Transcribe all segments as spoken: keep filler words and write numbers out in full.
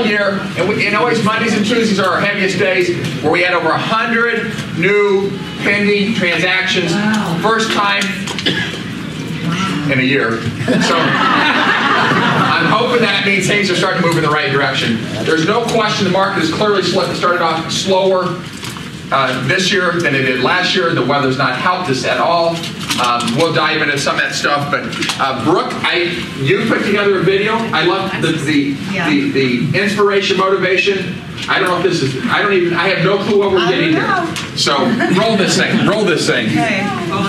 all year, and, we, and always Mondays and Tuesdays are our heaviest days, where we had over one hundred new pending transactions. Wow. First time in a year. So I'm hoping that means things are starting to move in the right direction. There's no question the market has clearly started off slower uh, this year than it did last year. The weather's not helped us at all. Um, we'll dive into some of that stuff, but uh, Brooke, I, you put together a video. I love the the, yeah. the the inspiration, motivation. I don't know if this is. I don't even. I have no clue what we're I getting here. So roll this thing. Roll this thing. Okay.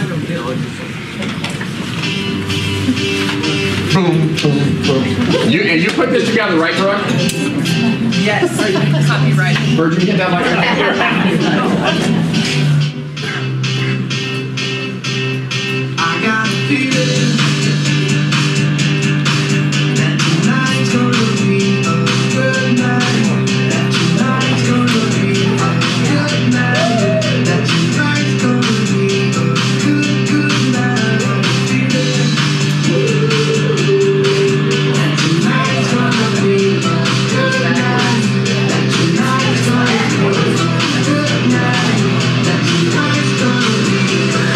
Boom, boom, boom. You you put this together, right, Brooke? Yes. Copyright. Virgin, get that microphone. I got a feeling that tonight's gonna be a good night. That tonight's gonna be a good night. That tonight's gonna be a good, good night. That tonight's gonna be a good night. That tonight's gonna be a good night. That tonight's gonna be a good night.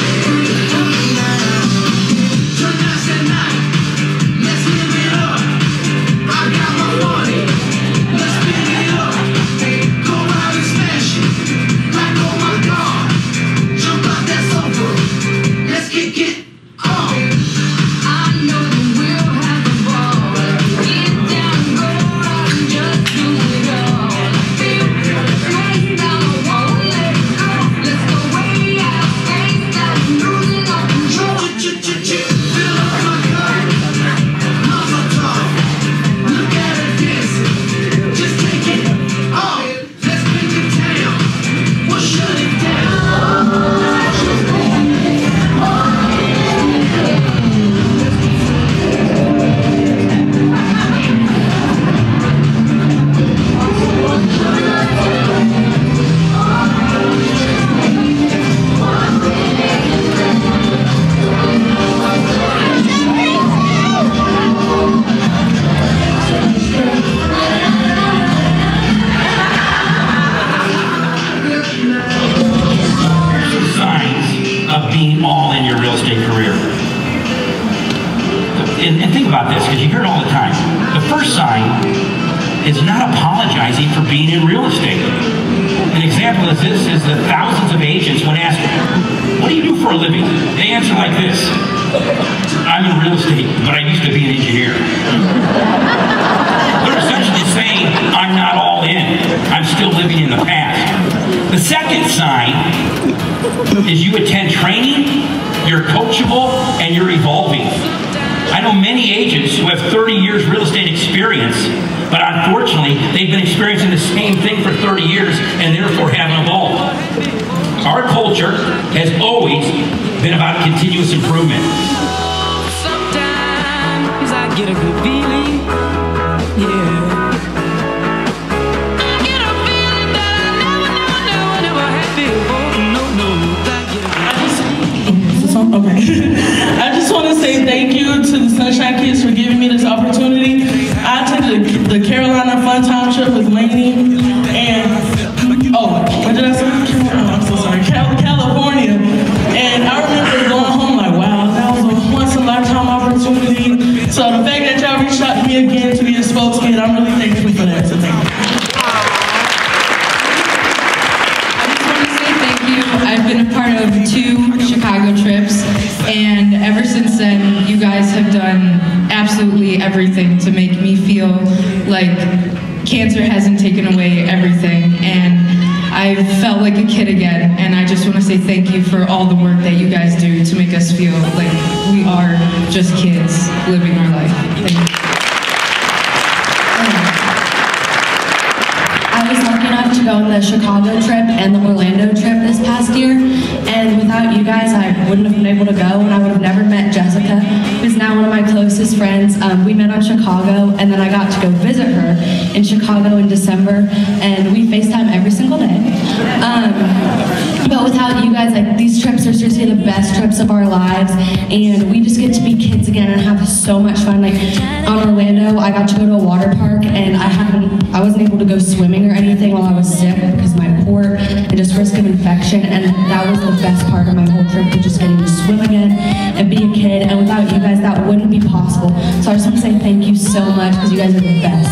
Of our lives, and we just get to be kids again. again and have so much fun. Like on Orlando, I got to go to a water park and I hadn't, I wasn't able to go swimming or anything while I was sick because of my port and just risk of infection. And that was the best part of my whole trip, was just getting to swim again and be a kid. And without you guys, that wouldn't be possible. So I just want to say thank you so much because you guys are the best.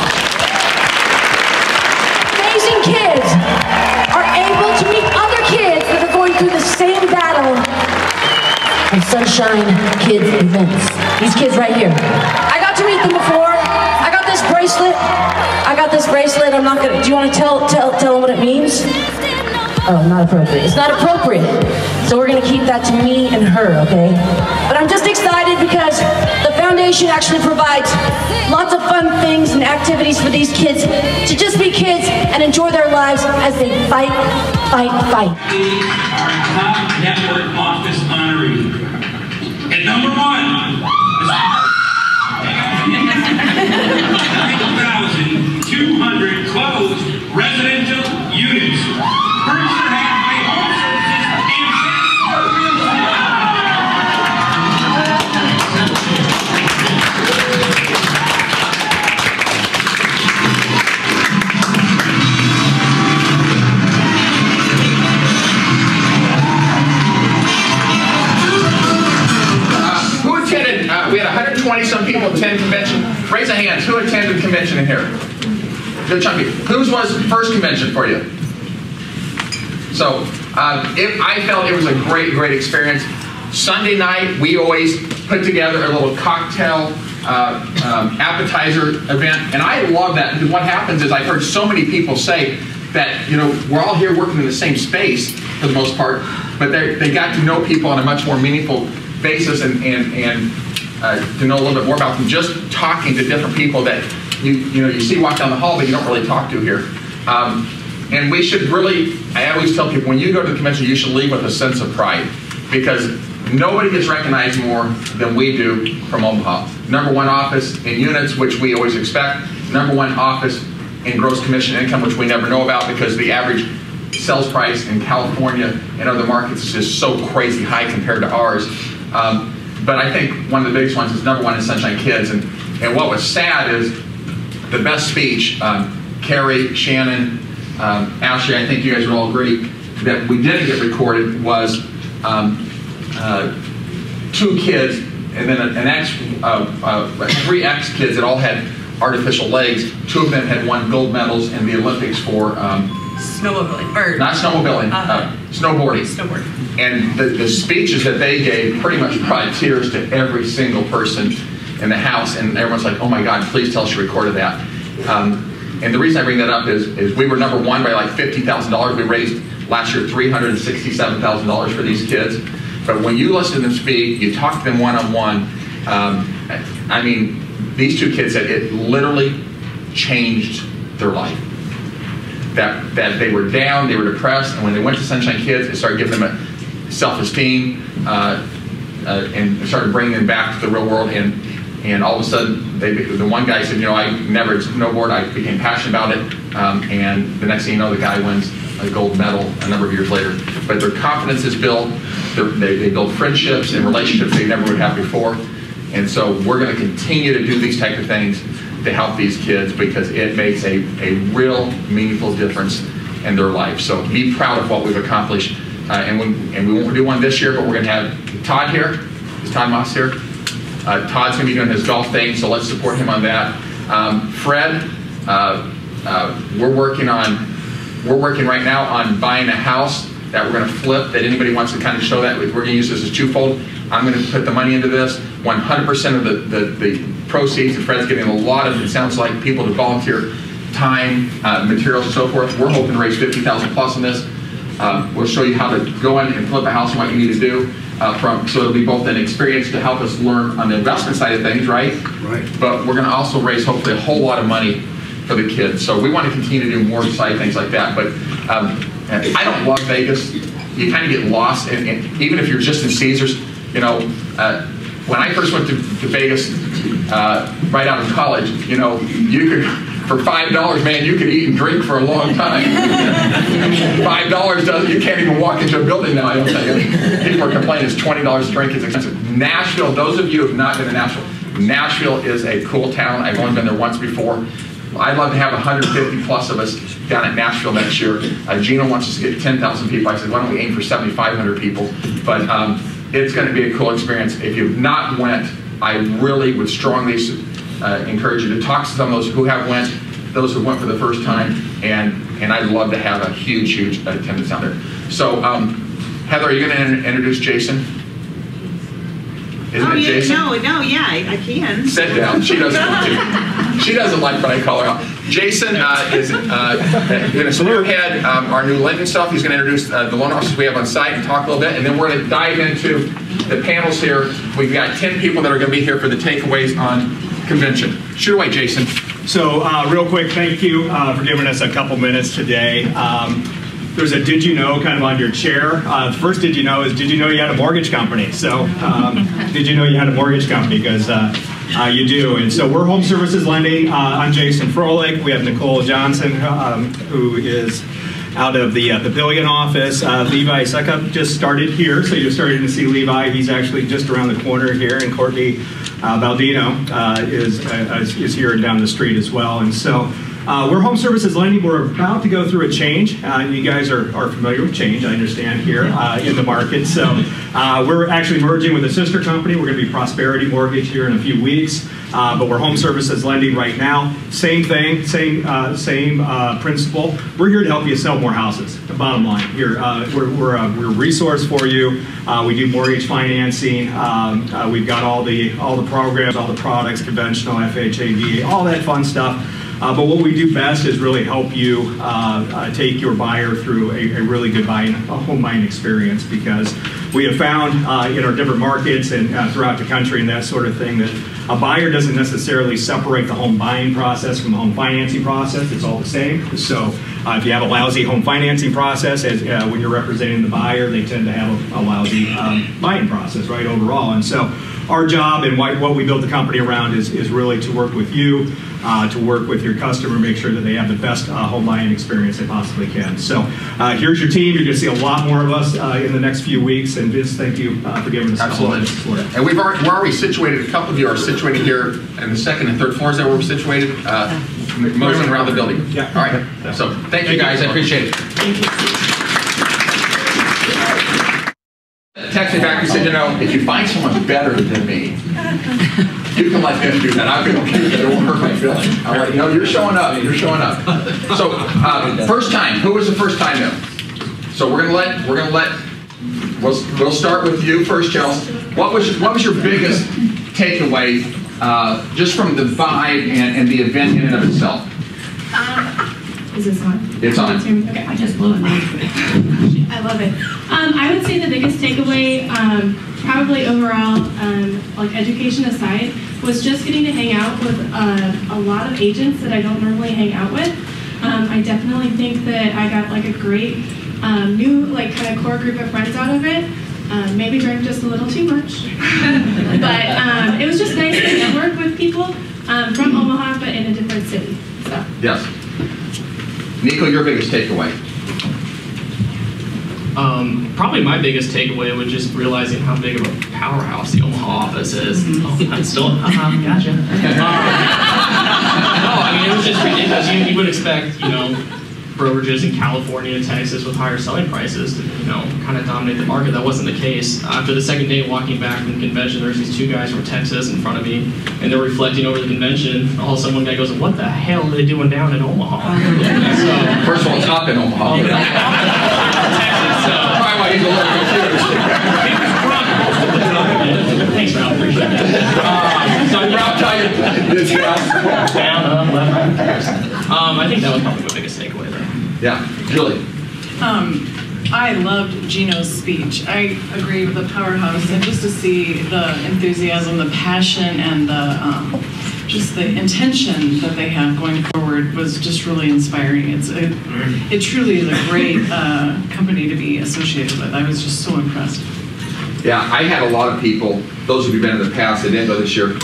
Amazing kids are able to meet other kids that are going through the same battle and Sunshine Kids events. These kids right here. I got to meet them before. I got this bracelet. I got this bracelet. I'm not gonna, do you want to tell, tell, tell them what it means? Oh, not appropriate. It's not appropriate. So we're gonna keep that to me and her, okay? But I'm just excited because the foundation actually provides lots of fun things and activities for these kids to just be kids and enjoy their lives as they fight, fight, fight. Our top network office honoree. And number one, nine thousand two hundred closed residential units. Berkshire Hathaway HomeServices and We had one hundred twenty some people attend convention. Raise a hand. Who attended convention in here? Good chunk of you. Whose was first convention for you? So uh, it, I felt it was a great, great experience. Sunday night, we always put together a little cocktail uh, um, appetizer event, and I love that because what happens is I've heard so many people say that, you know, we're all here working in the same space for the most part, but they got to know people on a much more meaningful basis and and and. Uh, to know a little bit more about them, just talking to different people that you you know you see walk down the hall, but you don't really talk to here. Um, and we should really, I always tell people, when you go to the convention, you should leave with a sense of pride, because nobody gets recognized more than we do from Omaha. Number one office in units, which we always expect. Number one office in gross commission income, which we never know about because the average sales price in California and other markets is just so crazy high compared to ours. Um, But I think one of the biggest ones is number one is Sunshine Kids. And, and what was sad is the best speech, um, Carrie, Shannon, um, Ashley, I think you guys would all agree, that we didn't get recorded was um, uh, two kids and then an ex, uh, uh, three ex-kids that all had artificial legs. Two of them had won gold medals in the Olympics for um, snowmobiling, or not snowmobiling, uh, uh, snowboarding. Snowboarding. And the, the speeches that they gave pretty much brought tears to every single person in the house, and everyone's like, "Oh my God, please tell us you recorded that." Um, and the reason I bring that up is, is we were number one by like fifty thousand dollars. We raised last year three hundred sixty-seven thousand dollars for these kids. But when you listen to them speak, you talk to them one-on-one, um, I mean, these two kids said it literally changed their life. That, that they were down, they were depressed, and when they went to Sunshine Kids, it started giving them a self-esteem uh, uh, and started bringing them back to the real world. And and all of a sudden, they, the one guy said, you know, I never snowboard, I became passionate about it, um, and the next thing you know, the guy wins a gold medal a number of years later. But their confidence is built, they, they build friendships and relationships they never would have before. And so we're going to continue to do these type of things to help these kids because it makes a, a real meaningful difference in their life. So be proud of what we've accomplished. Uh, and, we, and we won't do one this year, but we're going to have Todd here. Is Todd Moss here? Uh, Todd's going to be doing his golf thing, so let's support him on that. Um, Fred, uh, uh, we're working on, we're working right now on buying a house that we're going to flip, that anybody wants to kind of show that. We're going to use this as twofold. I'm going to put the money into this. one hundred percent of the, the, the proceeds, and Fred's getting a lot of, it sounds like, people to volunteer time, uh, materials, and so forth. We're hoping to raise fifty thousand dollars plus on this. Uh, we'll show you how to go in and flip a house and what you need to do. Uh, from, so it'll be both an experience to help us learn on the investment side of things, right? Right. But we're going to also raise hopefully a whole lot of money for the kids. So we want to continue to do more exciting things like that. But um, I don't love Vegas. You kind of get lost, and, and even if you're just in Caesars, you know, uh, when I first went to, to Vegas uh, right out of college, you know, you could, For five dollars, man, you could eat and drink for a long time. Five dollars doesn't, you can't even walk into a building now, I don't tell you. People are complaining it's twenty dollars a drink, it's expensive. Nashville, those of you who have not been to Nashville, Nashville is a cool town. I've only been there once before. I'd love to have one hundred fifty plus of us down at Nashville next year. Uh, Gino wants us to get ten thousand people. I said, why don't we aim for seventy-five hundred people? But um, it's going to be a cool experience. If you've not went, I really would strongly uh, encourage you to talk to some of those who have went, those who went for the first time, and, and I'd love to have a huge, huge attendance out there. So, um, Heather, are you going to in introduce Jason? Isn't oh, it yeah, Jason? No, no, yeah, I, I can. Sit down. She doesn't want to. She doesn't like when I call her out. Jason uh, is uh, going to spearhead um, our new lending stuff. He's going to introduce uh, the loan officers we have on site and talk a little bit, and then we're going to dive into the panels here. We've got ten people that are going to be here for the takeaways on convention. Shoot away, Jason. So uh, real quick, thank you uh, for giving us a couple minutes today. Um, There's a did you know kind of on your chair. Uh, the first did you know is did you know you had a mortgage company? So um, did you know you had a mortgage company? Because uh, uh, you do. And so we're Home Services Lending. Uh, I'm Jason Froelich. We have Nicole Johnson, um, who is out of the uh, Pavilion office. Uh, Levi Suckup just started here, so you're starting to see Levi. He's actually just around the corner here, and Courtney uh, Baldino uh, is, uh, is here and down the street as well. And so Uh, we're Home Services Lending. We're about to go through a change. Uh, you guys are, are familiar with change, I understand, here uh, in the market. So uh, we're actually merging with a sister company. We're going to be Prosperity Mortgage here in a few weeks. Uh, but we're Home Services Lending right now. Same thing, same uh, same uh, principle. We're here to help you sell more houses. The bottom line here, uh, we're we're a, we're a resource for you. Uh, we do mortgage financing. Um, uh, we've got all the all the programs, all the products, conventional, F H A, V A, all that fun stuff. Uh, but what we do best is really help you uh, uh, take your buyer through a, a really good buying, a home buying experience, because we have found uh, in our different markets and uh, throughout the country and that sort of thing that a buyer doesn't necessarily separate the home buying process from the home financing process. It's all the same. So uh, if you have a lousy home financing process, as uh, when you're representing the buyer, they tend to have a, a lousy um, buying process, right, overall. And so our job and why, what we built the company around is, is really to work with you, uh, to work with your customer, make sure that they have the best uh, home buying experience they possibly can. So uh, here's your team. You're going to see a lot more of us uh, in the next few weeks. And Vince, thank you uh, for giving us Absolutely. Absolutely. And we've already, we're already situated, a couple of you are situated here in the second and third floors that we're situated, uh, mostly around the building. Yeah. All right. So thank, thank you guys. You. I appreciate it. Thank you. Text me back and said, you know, if you find someone better than me, you can let them do that. I'll be okay with it. It won't hurt my feelings. I'm like, no, you're showing up. You're showing up. So, uh, first time. Who was the first time though? So we're gonna let we're gonna let we'll we'll start with you first, Chelsea. What was what was your biggest takeaway uh, just from the vibe and, and the event in and of itself? Um, Is this on? It's on. Okay, I just blew it. I love it. Um, I would say the biggest takeaway, um, probably overall, um, like education aside, was just getting to hang out with uh, a lot of agents that I don't normally hang out with. Um, I definitely think that I got like a great um, new, like kind of core group of friends out of it. Um, maybe drank just a little too much, but um, it was just nice to network with people um, from Omaha, but in a different city. So. Yes. Nico, your biggest takeaway? Um, probably my biggest takeaway was just realizing how big of a powerhouse the Omaha office is. Oh, I'm still, uh-huh, gotcha. Um, no, I mean, it was just ridiculous. You, you would expect, you know, brokerages in California and Texas with higher selling prices to, you know, kind of dominate the market. That wasn't the case. After the second day walking back from the convention, there's these two guys from Texas in front of me, and they're reflecting over the convention. All of a sudden, one guy goes, "What the hell are they doing down in Omaha?" So, first of all, it's up in Omaha. Texas, so. Probably why he's a little confused. Thanks, Ralph. Appreciate that. Um, so, Ralph, tell you. Down, up, left, right. Um, I think that was probably my biggest takeaway. Yeah, Julie. Um, I loved Gino's speech. I agree with the powerhouse, and just to see the enthusiasm, the passion, and the um, just the intention that they have going forward was just really inspiring. It's it, it truly is a great uh, company to be associated with. I was just so impressed. Yeah, I had a lot of people, those of you who've been in the past that didn't go this year,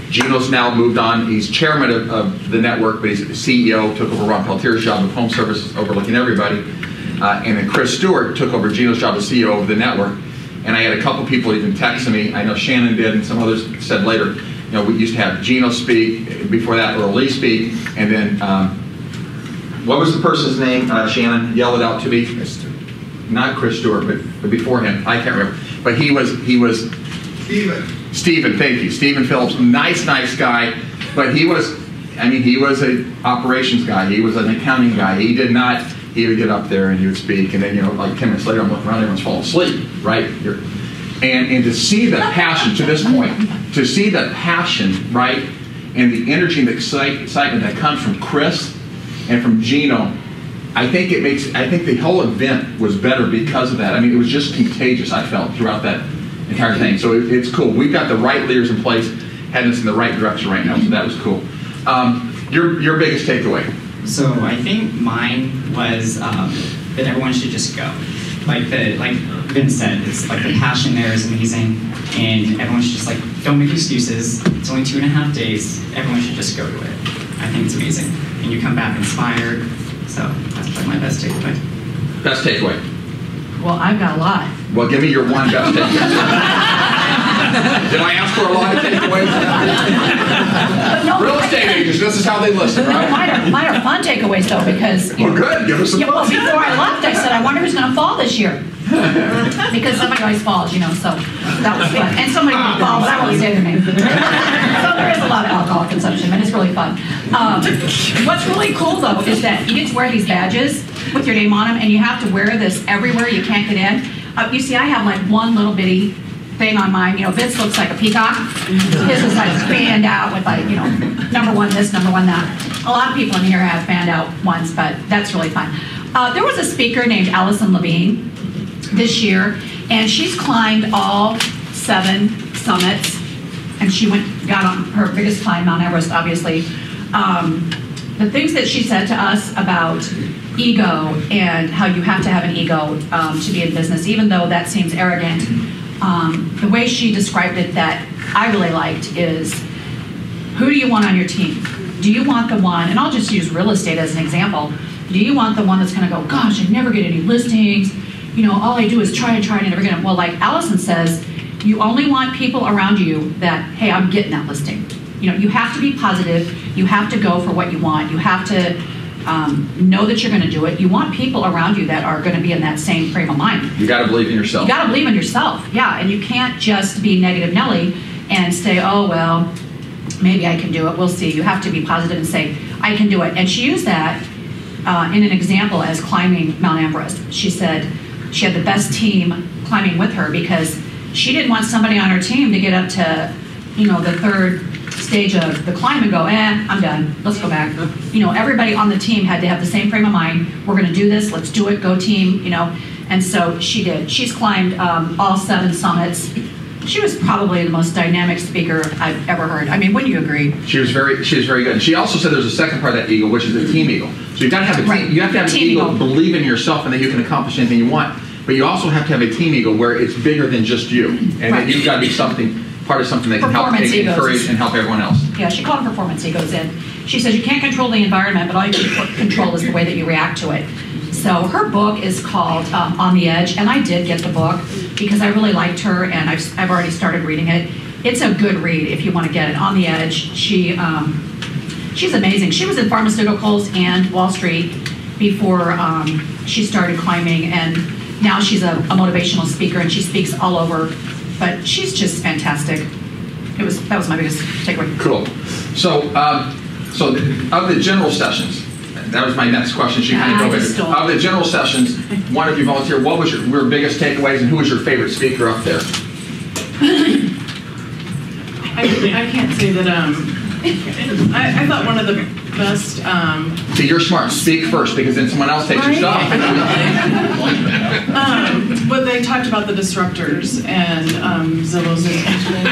Gino's now moved on. He's chairman of, of the network, but he's the C E O, took over Ron Peltier's job of home services, overlooking everybody. Uh, and then Chris Stewart took over Gino's job as C E O of the network. And I had a couple people even texting me. I know Shannon did, and some others said later, you know, we used to have Gino speak, before that Earl Lee speak, and then, um, what was the person's name? Uh, Shannon, yell it out to me. Not Chris Stewart, but, but before him, I can't remember. But he was, he was... Stephen. Stephen, thank you. Stephen Phillips, nice, nice guy. But he was, I mean, he was an operations guy. He was an accounting guy. He did not, he would get up there and he would speak, and then, you know, like ten minutes later, I'm looking around, everyone's falling asleep, right? You're, and, and to see the passion, to this point, to see the passion, right, and the energy and the excite, excitement that comes from Chris and from Gino, I think it makes, I think the whole event was better because of that. I mean, it was just contagious, I felt, throughout that entire thing. So it, it's cool. We've got the right leaders in place, heading us in the right direction right now, so that was cool. Um, your, your biggest takeaway? So I think mine was um, that everyone should just go. Like the, like Vince said, it's like the passion there is amazing, and everyone should just like, don't make excuses. It's only two and a half days. Everyone should just go to it. I think it's amazing. And you come back inspired. So that's probably my best takeaway. Best takeaway? Well, I've got a lot. Well, give me your one best takeaway. Did I ask for a lot of takeaways? No, Real estate agents, this is how they listen, right? Mine are, mine are fun takeaways, though, because... Well, good. Give us some yeah, well, fun. before I left, I said, I wonder who's going to fall this year. Because somebody always falls, you know, so that was fun. And somebody will fall, but I won't say their name. So there is a lot of alcohol consumption, and it's really fun. Um, what's really cool, though, is that you get to wear these badges with your name on them, and you have to wear this everywhere. You can't get in. Uh, you see, I have like one little bitty thing on mine. You know, Vince looks like a peacock. His is like fanned out with like, you know, number one this, number one that. A lot of people in here have fanned out ones, but that's really fun. Uh, there was a speaker named Allison Levine this year, and she's climbed all seven summits, and she went, got on her biggest climb, Mount Everest, obviously. Um, the things that she said to us about ego and how you have to have an ego um, to be in business, even though that seems arrogant, um, the way she described it that I really liked is, who do you want on your team? Do you want the one, and I'll just use real estate as an example, do you want the one that's going to go, gosh, I never get any listings, you know, all I do is try and try and never get them. Well, like Allison says, you only want people around you that, hey, I'm getting that listing. You know, you have to be positive. You have to go for what you want. You have to um, know that you're going to do it. You want people around you that are going to be in that same frame of mind. You got to believe in yourself. You got to believe in yourself, yeah. And you can't just be negative Nelly and say, oh, well, maybe I can do it. We'll see. You have to be positive and say, I can do it. And she used that uh, in an example as climbing Mount Everest. She said she had the best team climbing with her because she didn't want somebody on her team to get up to, you know, the third stage of the climb and go, eh, I'm done, let's go back. You know, everybody on the team had to have the same frame of mind. We're going to do this, let's do it, go team, you know. And so she did. She's climbed um, all seven summits. She was probably the most dynamic speaker I've ever heard. I mean, wouldn't you agree? She was very, she was very good. And she also said there's a second part of that ego, which is the team ego. So you've got to have a team, right. you have to have an ego, ego, believe in yourself, and that you can accomplish anything you want. But you also have to have a team ego where it's bigger than just you, and right. that you've got to be something, part of something that can help take, encourage and help everyone else. Yeah, she called them performance egos in. She says you can't control the environment, but all you can control is the way that you react to it. So her book is called um, On the Edge, and I did get the book because I really liked her, and I've, I've already started reading it. It's a good read if you want to get it. On the Edge, she um, she's amazing. She was in pharmaceuticals and Wall Street before um, she started climbing, and now she's a, a motivational speaker, and she speaks all over. But she's just fantastic. It was that was my biggest takeaway. Cool. So, um, so the, of the general sessions, that was my next question. She kind of go with it. Of the general sessions, one of you volunteered. What was your, your biggest takeaways, and who was your favorite speaker up there? I, I can't say that. Um, I, I thought one of the best. Um, See, you're smart. Speak first, because then someone else takes your stuff. um, but they talked about the disruptors and um, Zillow's intention.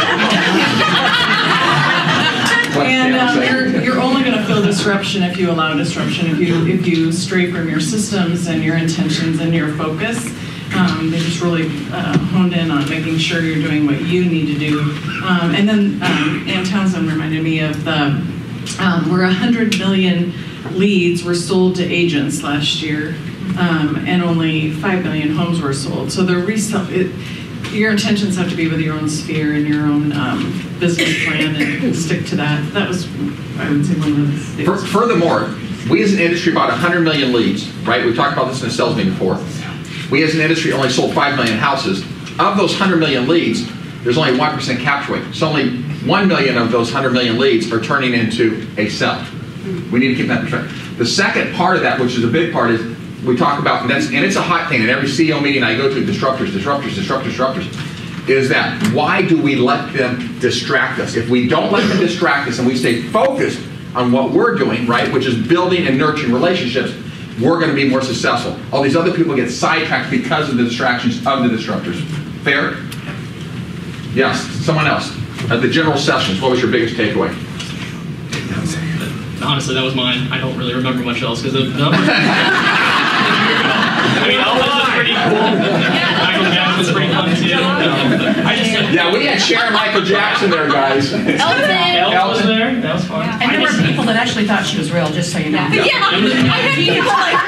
And um, you're, you're only going to feel disruption if you allow disruption. If you if you stray from your systems and your intentions and your focus. Um, they just really uh, honed in on making sure you're doing what you need to do. Um, and then um, Ann Townsend reminded me of the, um, where one hundred million leads were sold to agents last year, um, and only five million homes were sold. So the resale, it, your intentions have to be with your own sphere and your own um, business plan, and stick to that. That was, I would say, one of the things. Furthermore, we as an industry bought one hundred million leads, right? We talked about this in a sales meeting before. We as an industry only sold five million houses. Of those one hundred million leads, there's only one percent capture rate. So only one million of those one hundred million leads are turning into a sell. We need to keep that in perspective. The second part of that, which is a big part, is we talk about, and, that's, and it's a hot thing in every C E O meeting I go to, disruptors, disruptors, disruptors, disruptors, is that why do we let them distract us? If we don't let them distract us and we stay focused on what we're doing, right, which is building and nurturing relationships, we're going to be more successful. All these other people get sidetracked because of the distractions of the disruptors. Fair? Yes, someone else. At the general sessions, what was your biggest takeaway? Honestly, that was mine. I don't really remember much else because the numbers. I mean, Elvis was pretty cool. Michael Jackson was pretty fun too. I just, yeah, we had Sharon Michael Jackson there, guys. Elton. Elton was there. That was fun. And there were people that actually thought she was real, just so you know. Yeah, yeah. I had people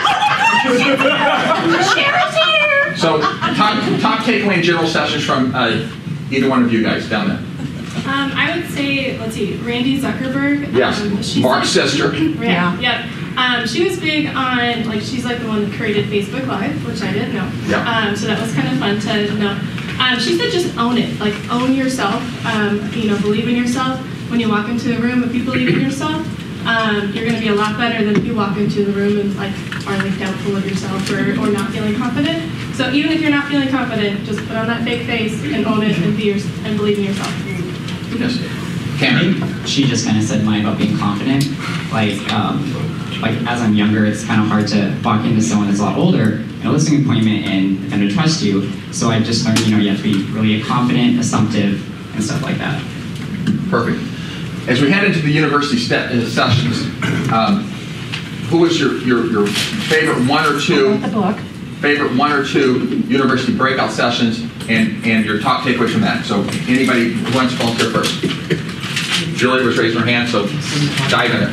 like, Cheryl's here. So, top, top takeaway in general sessions from uh, either one of you guys down there. Um, I would say, let's see, Randy Zuckerberg. Yes, um, she's Mark's like, sister. Yeah, yeah. Um, she was big on, like, she's like the one that created Facebook Live, which I didn't know. Yeah. Um, so that was kind of fun to know. Um, she said just own it, like own yourself, um, you know, believe in yourself. When you walk into a room, if you believe in yourself, um, you're going to be a lot better than if you walk into the room and like are like doubtful of yourself or, or not feeling confident. So even if you're not feeling confident, just put on that fake face and own it and be your, and believe in yourself. Yes. I think she just kind of said mine about being confident. Like, um, like as I'm younger, it's kind of hard to walk into someone that's a lot older in a listing appointment and them to trust you. So I just learned, you know, you have to be really confident, assumptive, and stuff like that. Perfect. As we head into the university sessions, um, who was your, your, your favorite one or two, the book. favorite one or two university breakout sessions, and, and your top takeaways from that? So anybody who wants to volunteer first? Julie was raising her hand, so dive in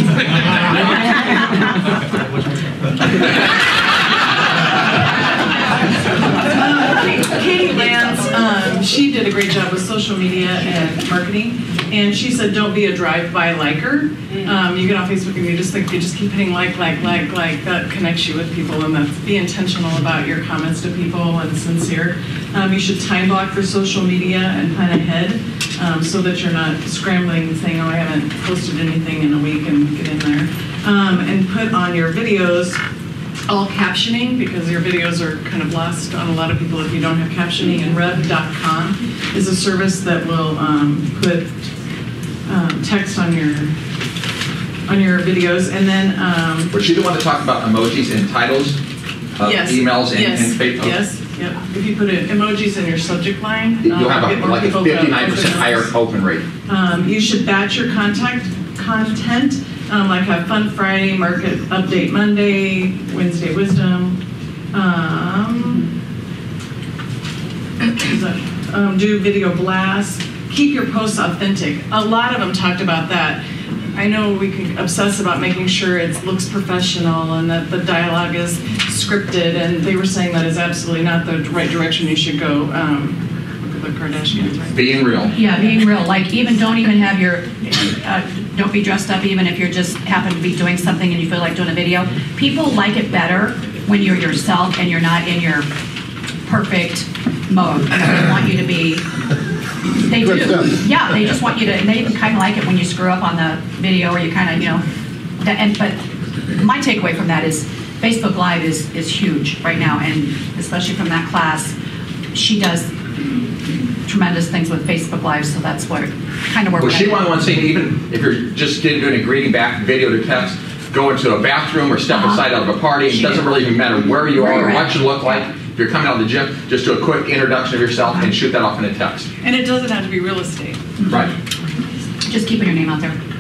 uh, Katie Lance, um, she did a great job with social media and marketing, and she said don't be a drive-by liker. Um, you get on Facebook and you just think you just keep hitting like, like, like, like, that connects you with people, and that's be intentional about your comments to people and sincere. Um, you should time block for social media and plan ahead um, so that you're not scrambling and saying, oh, I haven't posted anything in a week, and get in there. Um, and put on your videos all captioning, because your videos are kind of lost on a lot of people if you don't have captioning. And rev dot com is a service that will um, put um, text on your on your videos. And then um, was she the one that talked about emojis and titles of yes, emails and, yes, and Facebook? Yes. Yep. If you put it, emojis in your subject line, you'll have um, a, like a fifty-nine percent higher open rate. Um, you should batch your contact content, um, like have Fun Friday, Market Update Monday, Wednesday Wisdom. Um, is that, um, do video blasts. Keep your posts authentic. A lot of them talked about that. I know we can obsess about making sure it looks professional and that the dialogue is scripted, and they were saying that is absolutely not the right direction you should go. Um, look at the Kardashians, right? Being real. Yeah, being real. Like, even don't even have your, uh, don't be dressed up even if you're just happen to be doing something and you feel like doing a video. People like it better when you're yourself and you're not in your perfect mode. They want you to be. They do. Yeah, they just want you to, and they even kind of like it when you screw up on the video, or you kind of, you know, that, and but my takeaway from that is Facebook Live is, is huge right now, and especially from that class, she does tremendous things with Facebook Live, so that's what, kind of where well, we're she at. wanted one saying, even if you're just doing a greeting back, video to text, go into a bathroom or step uh-huh. aside out of a party, it doesn't really even matter where you where are or at. what you look like. If you're coming out of the gym, just do a quick introduction of yourself and shoot that off in a text. And it doesn't have to be real estate. Right. Just keeping your name out there.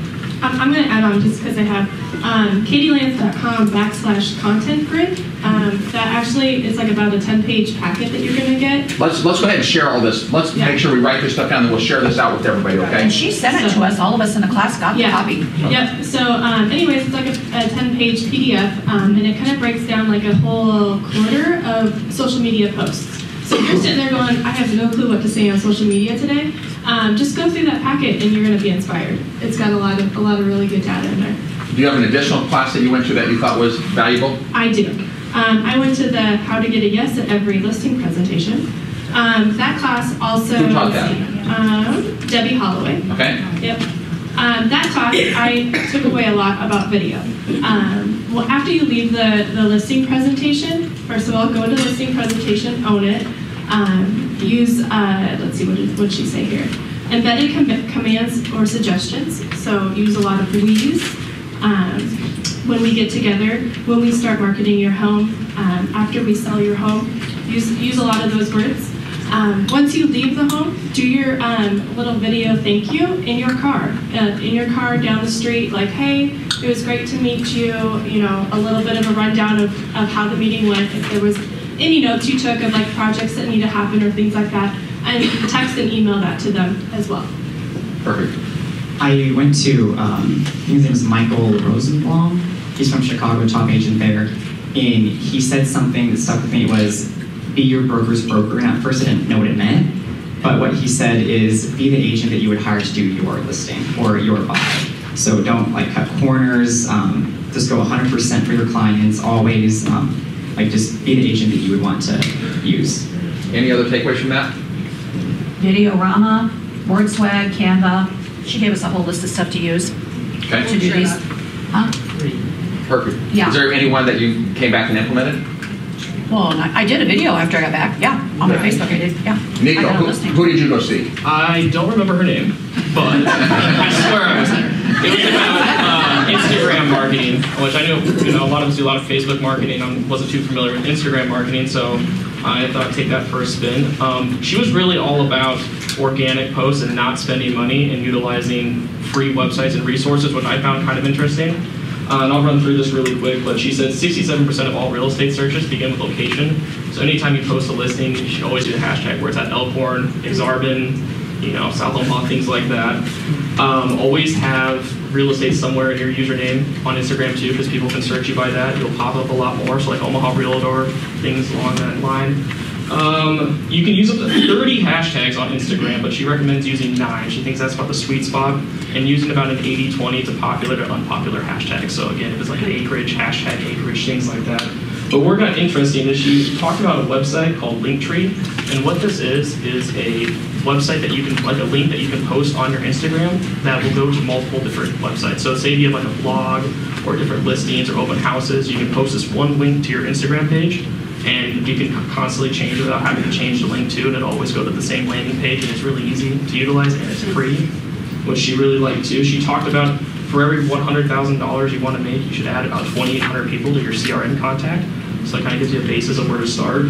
I'm, I'm going to add on just because I have um, katie lance dot com backslash content grid. Um, that actually is like about a ten page packet that you're going to get. Let's let's go ahead and share all this. Let's Yeah. make sure we write this stuff down, and we'll share this out with everybody. Okay? And she sent it So- to us. All of us in the class got the Yeah. copy. Yep. So, um, anyways, it's like a, a ten page P D F, um, and it kind of breaks down like a whole quarter of social media posts. So if you're sitting there going, I have no clue what to say on social media today, um, just go through that packet and you're going to be inspired. It's got a lot of a lot of really good data in there. Do you have an additional class that you went to that you thought was valuable? I do. Um, I went to the How to Get a Yes at Every Listing presentation. Um, that class also. Who taught that? Um, Debbie Holloway. Okay. Yep. Um, that class, I took away a lot about video. Um, well, after you leave the, the listing presentation, first of all, go into listing presentation, own it. Um, use, uh, let's see, what did what she say here? Embedded com commands or suggestions. So use a lot of we's. Um, when we get together, when we start marketing your home, um, after we sell your home, use, use a lot of those words. Um, once you leave the home, do your um, little video thank you in your car. Uh, in your car down the street, like, hey, it was great to meet you, you know, a little bit of a rundown of, of how the meeting went, if there was any notes you took of like projects that need to happen or things like that, and text and email that to them as well. Perfect. I went to, um, I think his name is Michael Rosenblum. He's from Chicago, top agent there. And he said something that stuck with me was, be your broker's broker. And at first I didn't know what it meant. But what he said is, be the agent that you would hire to do your listing or your buy. So don't like cut corners. Um, just go one hundred percent for your clients, always. Um, like just be the agent that you would want to use. Any other takeaways from that? Videorama, WordSwag, Canva. She gave us a whole list of stuff to use Okay. to do these. Huh? Perfect. Yeah. Is there anyone that you came back and implemented? Well, and I I did a video after I got back. Yeah, on my Facebook I did. Yeah. Nico, I got a who, listing. who did you go see? I don't remember her name, but I swear I was there. It was about uh, Instagram marketing, which I know, you know, a lot of us do a lot of Facebook marketing. I wasn't too familiar with Instagram marketing, so I thought I'd take that for a spin. Um, she was really all about organic posts and not spending money and utilizing free websites and resources, which I found kind of interesting. Uh, and I'll run through this really quick, but she said sixty-seven percent of all real estate searches begin with location. So anytime you post a listing, you should always do the hashtag where it's at Elkhorn, Exarban, you know, South Omaha, things like that. Um, always have real estate somewhere in your username on Instagram too, because people can search you by that. You'll pop up a lot more, so like Omaha Realtor, things along that line. Um, you can use up to thirty hashtags on Instagram, but she recommends using nine. She thinks that's about the sweet spot, and using about an eighty twenty to popular to unpopular hashtags. So again, if it's like an acreage, hashtag acreage, things like that. But what got interesting is she talked about a website called Linktree, and what this is, is a website that you can, like a link that you can post on your Instagram that will go to multiple different websites. So say you have like a blog or different listings or open houses, you can post this one link to your Instagram page, and you can constantly change without having to change the link to, and it'll always go to the same landing page, and it's really easy to utilize, and it's free, which she really liked too. She talked about for every one hundred thousand dollars you want to make, you should add about twenty-eight hundred people to your C R M contact. So that kind of gives you a basis of where to start.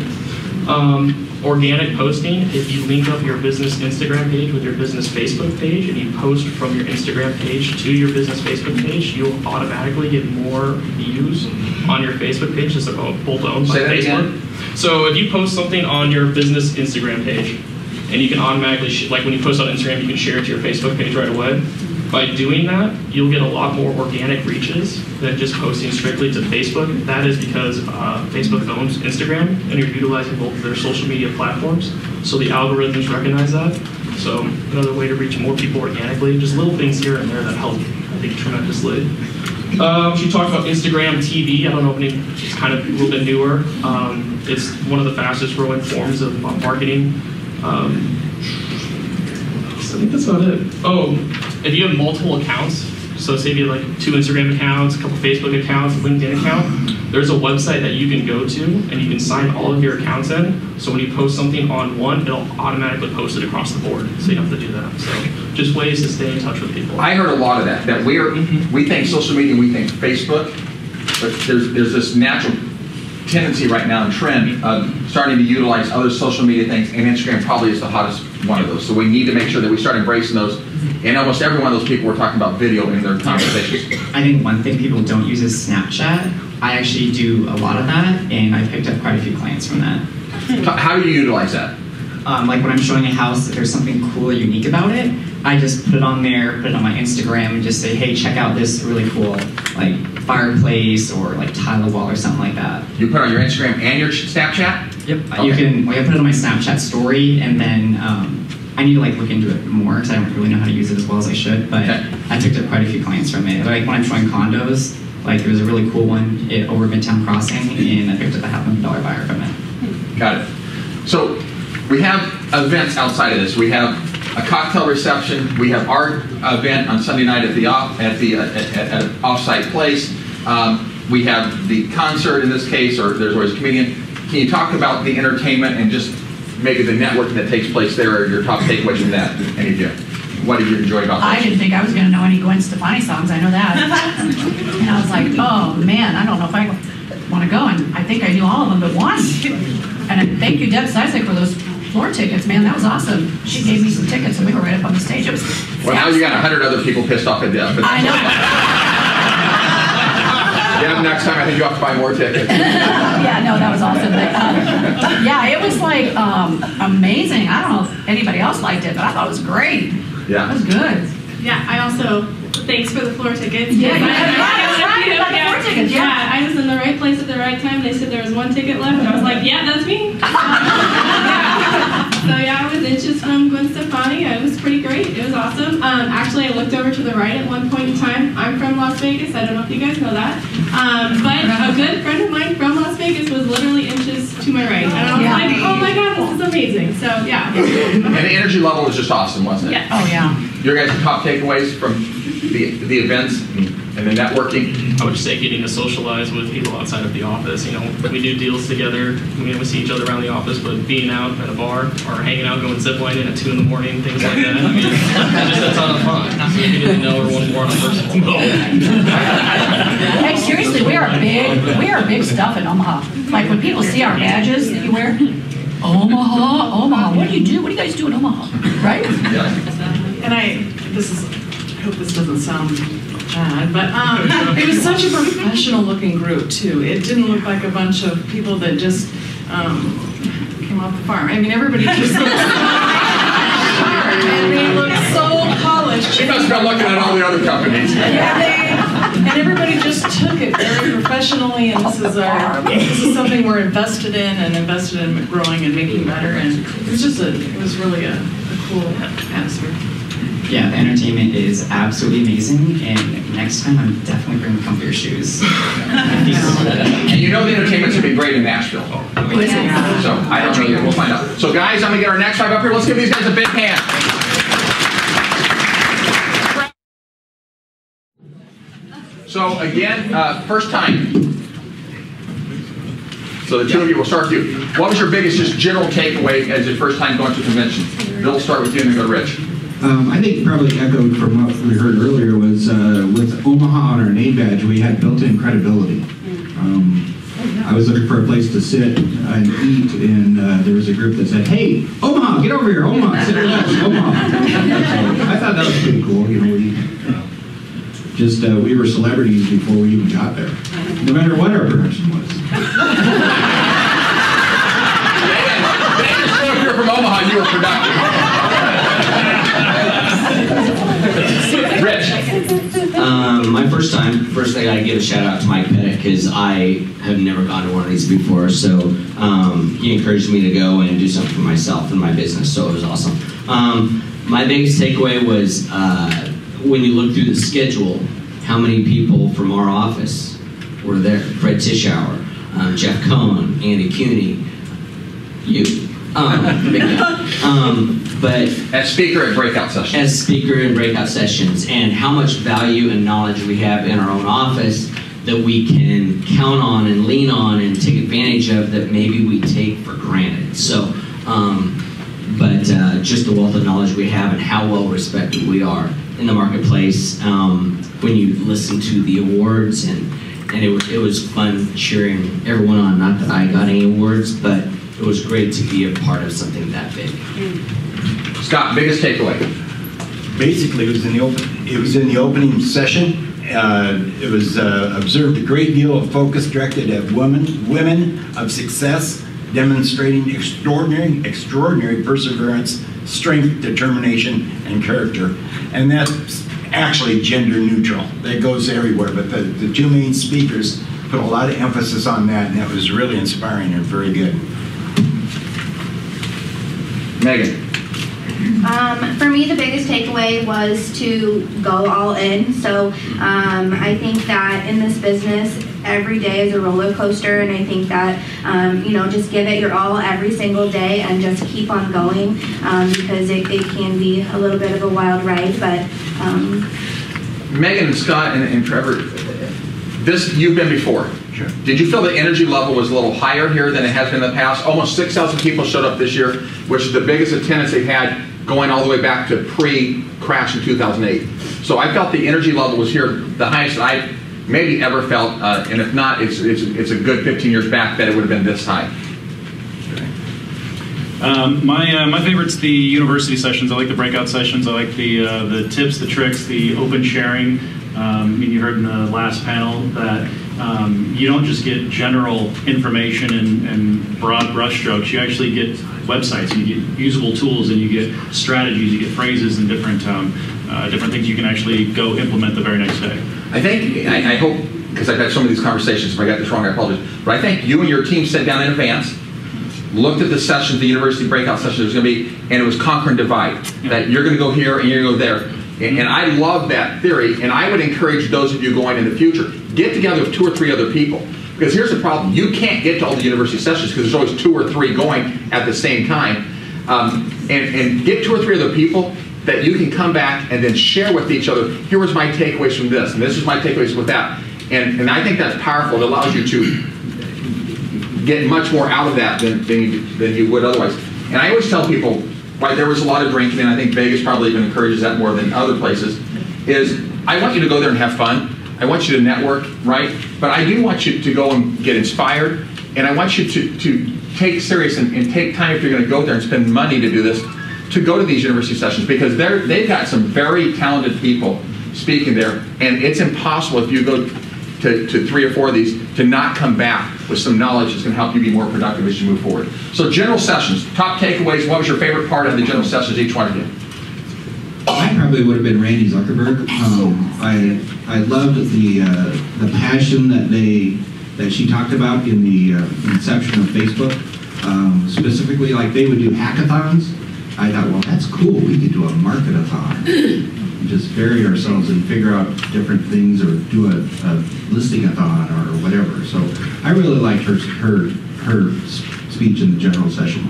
Um, organic posting, if you link up your business Instagram page with your business Facebook page and you post from your Instagram page to your business Facebook page, you'll automatically get more views on your Facebook page. Just both owned by Facebook. So if you post something on your business Instagram page, and you can automatically, sh like when you post on Instagram, you can share it to your Facebook page right away. By doing that, you'll get a lot more organic reaches than just posting strictly to Facebook. That is because uh, Facebook owns Instagram, and you're utilizing both of their social media platforms. So the algorithms recognize that. So another way to reach more people organically, just little things here and there that help, I think, tremendously. Um, she talked about Instagram T V. I don't know if any, it's kind of a little bit newer. Um, it's one of the fastest growing forms of marketing. Um, so I think that's about it. Oh, if you have multiple accounts, so say you have like two Instagram accounts, a couple Facebook accounts, a LinkedIn account, there's a website that you can go to and you can sign all of your accounts in. So when you post something on one, it'll automatically post it across the board. So you don't have to do that. So just ways to stay in touch with people. I heard a lot of that, that we're, we think social media, we think Facebook, but there's, there's this natural tendency right now and trend of starting to utilize other social media things, and Instagram probably is the hottest one of those. So we need to make sure that we start embracing those. And almost every one of those people were talking about video in their conversations. I think one thing people don't use is Snapchat. I actually do a lot of that, and I picked up quite a few clients from that. How do you utilize that? Um, like when I'm showing a house, if there's something cool or unique about it, I just put it on there, put it on my Instagram, and just say, hey, check out this really cool like fireplace or like tile wall or something like that. You put it on your Instagram and your Snapchat? Yep. Okay. You can. Like, I put it on my Snapchat story, and then um, I need to like look into it more because I don't really know how to use it as well as I should. But okay. I picked up quite a few clients from it. Like when I'm showing condos, like there was a really cool one it, over Midtown Crossing, and I picked up a half million dollar buyer from it. Got it. So we have events outside of this. We have a cocktail reception. We have our event on Sunday night at the off at the uh, at, at an offsite place. Um, we have the concert in this case, or there's always a comedian. Can you talk about the entertainment and just maybe the networking that takes place there, or your top takeaways from that? Any of you? What did you enjoy about that? I didn't think I was going to know any Gwen Stefani songs. I know that. And I was like, oh man, I don't know if I want to go. And I think I knew all of them but one. And I thank you, Deb Sisek, for those floor tickets, man. That was awesome. She gave me some tickets and we were right up on the stage. It was. Well, now you got a hundred other people pissed off at Deb. I know. Yeah, next time I think you have to buy more tickets. Yeah, no, that was awesome. But, um, yeah, it was like um, amazing. I don't know if anybody else liked it, but I thought it was great. Yeah. It was good. Yeah, I also, thanks for the floor tickets. Yeah, yeah, I, yeah, that's right, yeah, about the floor tickets, yeah. yeah, I was in the right place at the right time. They said there was one ticket left, and I was like, yeah, that's me. yeah. So yeah, I was inches from Gwen Stefani. It was pretty great. It was awesome. Um, actually, I looked over to the right at one point in time. I'm from Las Vegas. I don't know if you guys know that. Um, but a good friend of mine from Las Vegas was literally inches to my right. And I was yeah. like, oh my God, this is amazing. So yeah. And the energy level was just awesome, wasn't it? Yeah. Oh yeah. Your guys' top takeaways from the the events and the networking? I would just say getting to socialize with people outside of the office. You know, we do deals together. We never see each other around the office, but being out at a bar or hanging out, going ziplining at two in the morning, things like that. I mean, it's just a ton of fun. So you get to know everyone more on a personal level. Hey, seriously, we are big. We are big stuff in Omaha. Like when people see our badges that you wear. Omaha, Omaha. What do you do? What do you guys do in Omaha? Right? And I, this is, I hope this doesn't sound bad, but um, it was such a professional-looking group too. It didn't look like a bunch of people that just um, came off the farm. I mean, everybody just looked sharp, and they looked so polished. She must have been looking at all the other companies. Yeah, they, and everybody just took it very professionally, and this is our, this is something we're invested in and invested in growing and making better. And it was just a, it was really a, a cool atmosphere. Yeah, the entertainment is absolutely amazing, and next time I'm definitely bringing comfier shoes. And you know the entertainment's gonna be great in Nashville. So I don't know yet, we'll find out. So guys, I'm gonna get our next five up here. Let's give these guys a big hand. So again, uh, first time. So the two of you, will start with you. What was your biggest just general takeaway as your first time going to convention? Bill, we'll start with you and then go to Rich. Um, I think probably echoed from what we heard earlier was uh, with Omaha on our name badge, we had built-in credibility. Um, I was looking for a place to sit and eat, and uh, there was a group that said, "Hey, Omaha, get over here, Omaha, sit with us, Omaha." So I thought that was pretty cool. You know, we uh, just uh, we were celebrities before we even got there, no matter what our production was. If you're from Omaha, you were productive. Rich. Um, my first time, first thing I give a shout out to Mike Pettit because I have never gone to one of these before. So um, he encouraged me to go and do something for myself and my business. So it was awesome. Um, my biggest takeaway was uh, when you look through the schedule, how many people from our office were there. Fred Tischauer, um, Jeff Cohn, Andy Cuny, you. Um, um, but as speaker at breakout sessions. As speaker in breakout sessions, and how much value and knowledge we have in our own office that we can count on and lean on and take advantage of that maybe we take for granted. So, um, but uh, just the wealth of knowledge we have and how well respected we are in the marketplace. Um, when you listen to the awards, and and it was it was fun cheering everyone on. Not that I got any awards, but it was great to be a part of something that big. Scott, biggest takeaway? Basically, it was in the open. It was in the opening session. Uh, it was uh, observed a great deal of focus directed at women, women of success, demonstrating extraordinary, extraordinary perseverance, strength, determination, and character. And that's actually gender neutral. That goes everywhere. But the, the two main speakers put a lot of emphasis on that, and that was really inspiring and very good. Megan. Um, for me, the biggest takeaway was to go all in. So um, I think that in this business, every day is a roller coaster, and I think that um, you know, just give it your all every single day and just keep on going, um, because it, it can be a little bit of a wild ride. But um, Megan and Scott and, and Trevor, this you've been before. Sure. Did you feel the energy level was a little higher here than it has been in the past? Almost six thousand people showed up this year, which is the biggest attendance they've had going all the way back to pre-crash in two thousand eight. So I felt the energy level was here the highest I maybe ever felt, uh, and if not, it's, it's, it's a good fifteen years back that it would have been this high. Um, my uh, my favorite's the university sessions. I like the breakout sessions. I like the uh, the tips, the tricks, the open sharing. Um, I mean, you heard in the last panel that um, you don't just get general information and, and broad brushstrokes. You actually get websites, and you get usable tools, and you get strategies, you get phrases, and different um, uh, different things you can actually go implement the very next day. I think, I, I hope, because I've had some of these conversations, if I got this wrong, I apologize, but I think you and your team sat down in advance, looked at the sessions, the university breakout sessions there was going to be, and it was conquer and divide. Yeah. That you're going to go here and you're going to go there. And, and I love that theory, and I would encourage those of you going in the future, get together with two or three other people. Because here's the problem, you can't get to all the university sessions because there's always two or three going at the same time. Um, and, and get two or three other people that you can come back and then share with each other, here was my takeaways from this, and this is my takeaways with that. And, and I think that's powerful. It allows you to get much more out of that than, than, you, than you would otherwise. And I always tell people, right, there was a lot of drinking, and I think Vegas probably even encourages that more than other places, is I want you to go there and have fun. I want you to network, right? But I do want you to go and get inspired, and I want you to, to take serious and, and take time if you're going to go there and spend money to do this, to go to these university sessions, because they're, they've got some very talented people speaking there, and it's impossible if you go to, to three or four of these to not come back with some knowledge that's going to help you be more productive as you move forward. So general sessions, top takeaways, what was your favorite part of the general sessions, each one of you? I probably would have been Randy Zuckerberg. Um, I I loved the uh, the passion that they that she talked about in the uh, inception of Facebook. Um, specifically, like they would do hackathons. I thought, well, that's cool. We could do a market-a-thon. Just vary ourselves and figure out different things, or do a, a listing-a-thon or whatever. So I really liked her her her speech in the general session.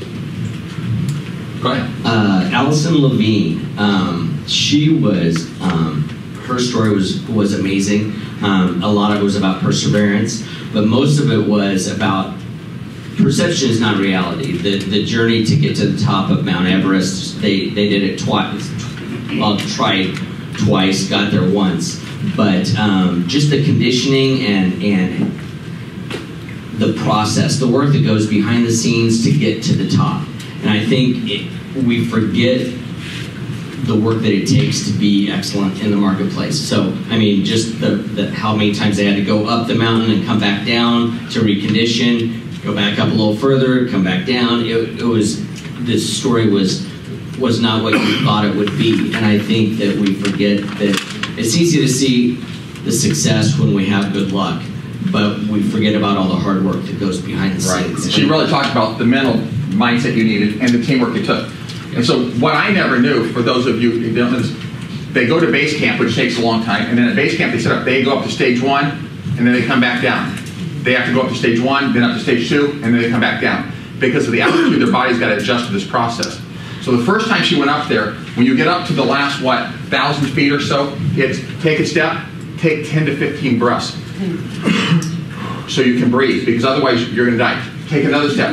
Go ahead. Uh, Allison Levine, um, she was, um, her story was, was amazing. Um, a lot of it was about perseverance, but most of it was about perception is not reality. The, the journey to get to the top of Mount Everest, they, they did it twice, well, tried twice, got there once, but um, just the conditioning and, and the process, the work that goes behind the scenes to get to the top. And I think it, we forget the work that it takes to be excellent in the marketplace. So, I mean, just the, the how many times they had to go up the mountain and come back down to recondition, go back up a little further, come back down. It, it was, this story was was not what you thought it would be. And I think that we forget that it's easy to see the success when we have good luck, but we forget about all the hard work that goes behind the right. scenes. She really talked about the mental mindset you needed and the teamwork it took. And so what I never knew, for those of you who don't know this, they go to base camp, which takes a long time, and then at base camp they set up, they go up to stage one, and then they come back down. They have to go up to stage one, then up to stage two, and then they come back down. Because of the altitude, their body's got to adjust to this process. So the first time she went up there, when you get up to the last, what, thousand feet or so, it's take a step, take ten to fifteen breaths. So you can breathe, because otherwise you're going to die. Take another step.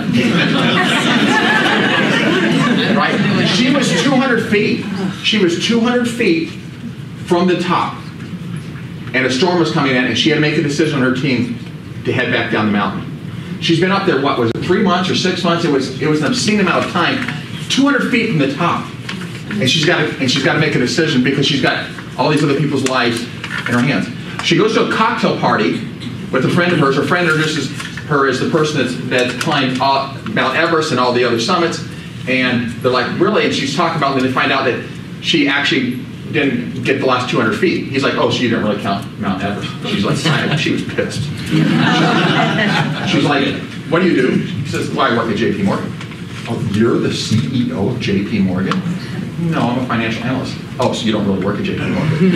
Right? She was two hundred feet. She was two hundred feet from the top. And a storm was coming in, and she had to make a decision on her team to head back down the mountain. She's been up there, what was it, three months or six months? It was, it was an obscene amount of time two hundred feet from the top, and she's got to, and she's got to make a decision because she's got all these other people's lives in her hands. She goes to a cocktail party with a friend of hers. Her friend introduces her as the person that's, that's climbed all, Mount Everest and all the other summits, and they're like, really? And she's talking about, and they find out that she actually didn't get the last two hundred feet. He's like, oh, so you didn't really count Mount Everest. She's like, she was pissed. She's like, what do you do? He says, well, I work at J P Morgan. Oh, you're the C E O of J P Morgan? No, I'm a financial analyst. Oh, so you don't really work at J P Morgan.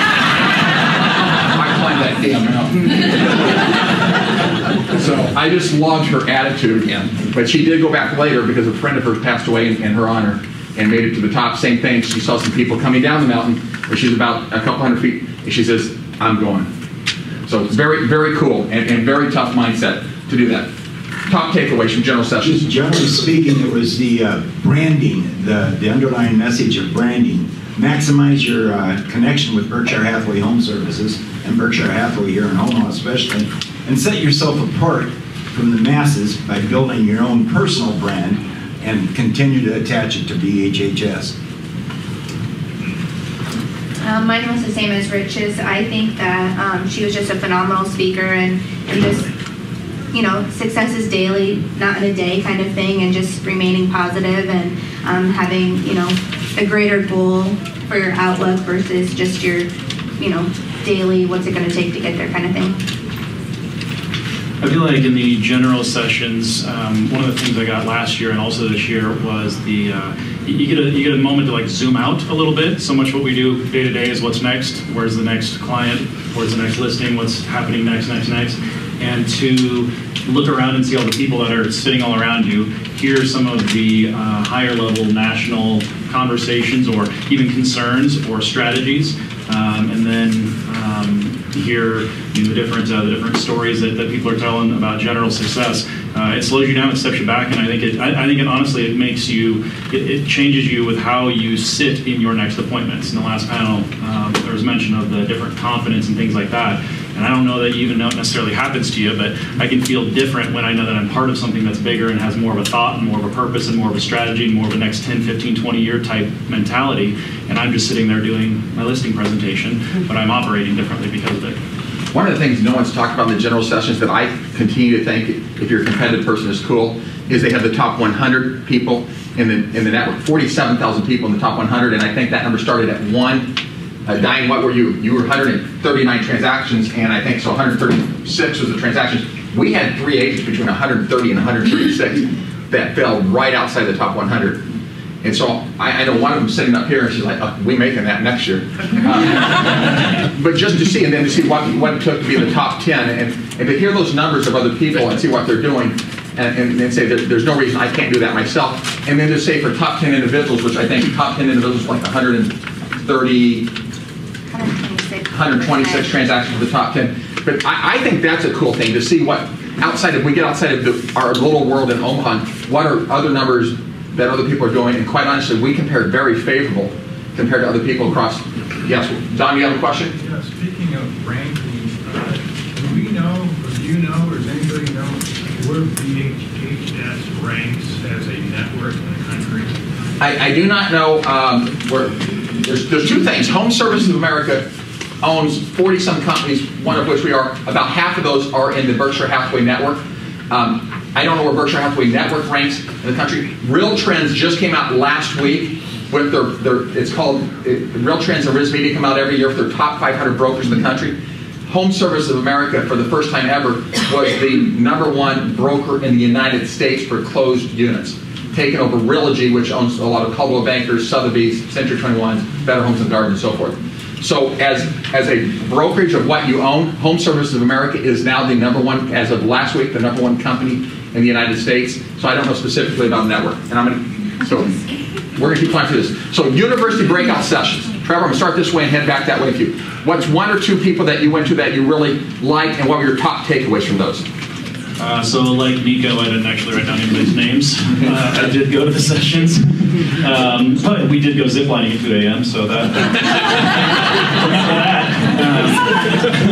I climbed that damn mountain. So I just loved her attitude again. But she did go back later because a friend of hers passed away in, in her honor and made it to the top. Same thing, she saw some people coming down the mountain where she's about a couple hundred feet, and she says, I'm going. So it's very, very cool and, and very tough mindset to do that. Top takeaways from general sessions. Just generally speaking, it was the uh, branding, the, the underlying message of branding. Maximize your uh, connection with Berkshire Hathaway HomeServices and Berkshire Hathaway here in Omaha especially, and set yourself apart from the masses by building your own personal brand and continue to attach it to B H H S. Um, mine was the same as Rich's. I think that um, she was just a phenomenal speaker, and, and just, you know, success is daily, not in a day kind of thing, and just remaining positive and um, having, you know, a greater goal for your outlook versus just your, you know, daily, what's it going to take to get there kind of thing. I feel like in the general sessions, um, one of the things I got last year and also this year was the uh, you get a you get a moment to like zoom out a little bit. So much what we do day to day is what's next, where's the next client, where's the next listing, what's happening next, next, next, and to look around and see all the people that are sitting all around you. Hear some of the uh, higher level national conversations or even concerns or strategies, um, and then um, hear you know, the different uh, the different stories that, that people are telling about general success. Uh, it slows you down, it steps you back, and I think it I, I think it honestly it makes you it, it changes you with how you sit in your next appointments. In the last panel, um, there was mention of the different confidence and things like that. And I don't know that you even know it necessarily happens to you, but I can feel different when I know that I'm part of something that's bigger and has more of a thought and more of a purpose and more of a strategy and more of a next ten, fifteen, twenty year type mentality. And I'm just sitting there doing my listing presentation, but I'm operating differently because of it. One of the things no one's talked about in the general sessions that I continue to think, if you're a competitive person, is cool, is they have the top one hundred people in the in the network, forty-seven thousand people in the top one hundred, and I think that number started at one. Uh, Diane, what were you? You were one hundred thirty-nine transactions, and I think so one hundred thirty-six was the transactions. We had three agents between one hundred thirty and one hundred thirty-six that fell right outside the top one hundred. And so I, I know one of them sitting up here, and she's like, oh, we making that next year. Uh, but just to see, and then to see what, what it took to be in the top ten, and, and to hear those numbers of other people and see what they're doing, and, and, and say there, there's no reason I can't do that myself. And then to say for top ten individuals, which I think top ten individuals like one hundred thirty, one hundred twenty-six transactions for the top ten. But I, I think that's a cool thing to see what outside of, we get outside of the, our little world in Omaha, what are other numbers that other people are doing, and quite honestly, we compared very favorable compared to other people across. Yes, Don, you have a question? Yeah, speaking of rankings, uh, do we know, or do you know, or does anybody know where B H H S ranks as a network in the country? I, I do not know um, where. There's, there's two things. HomeServices of America owns forty some companies, one of which we are. About half of those are in the Berkshire Hathaway network. Um, I don't know where Berkshire Hathaway network ranks in the country. Real Trends just came out last week with their, their it's called, it, Real Trends and Riz Media come out every year with their top five hundred brokers in the country. HomeServices of America, for the first time ever, was the number one broker in the United States for closed units, taking over Realogy, which owns a lot of Coldwell Bankers, Sotheby's, Century twenty-ones, Better Homes and Gardens, and so forth. So as, as a brokerage of what you own, HomeServices of America is now the number one, as of last week, the number one company in the United States. So I don't know specifically about the network. And I'm going to, so we're going to keep going through this. So university breakout sessions. Trevor, I'm going to start this way and head back that way with you. What's one or two people that you went to that you really liked, and what were your top takeaways from those? Uh, so like Nico, I didn't actually write down anybody's names. Uh, I did go to the sessions. Um, but we did go ziplining at two A M, so that, remember that. Um,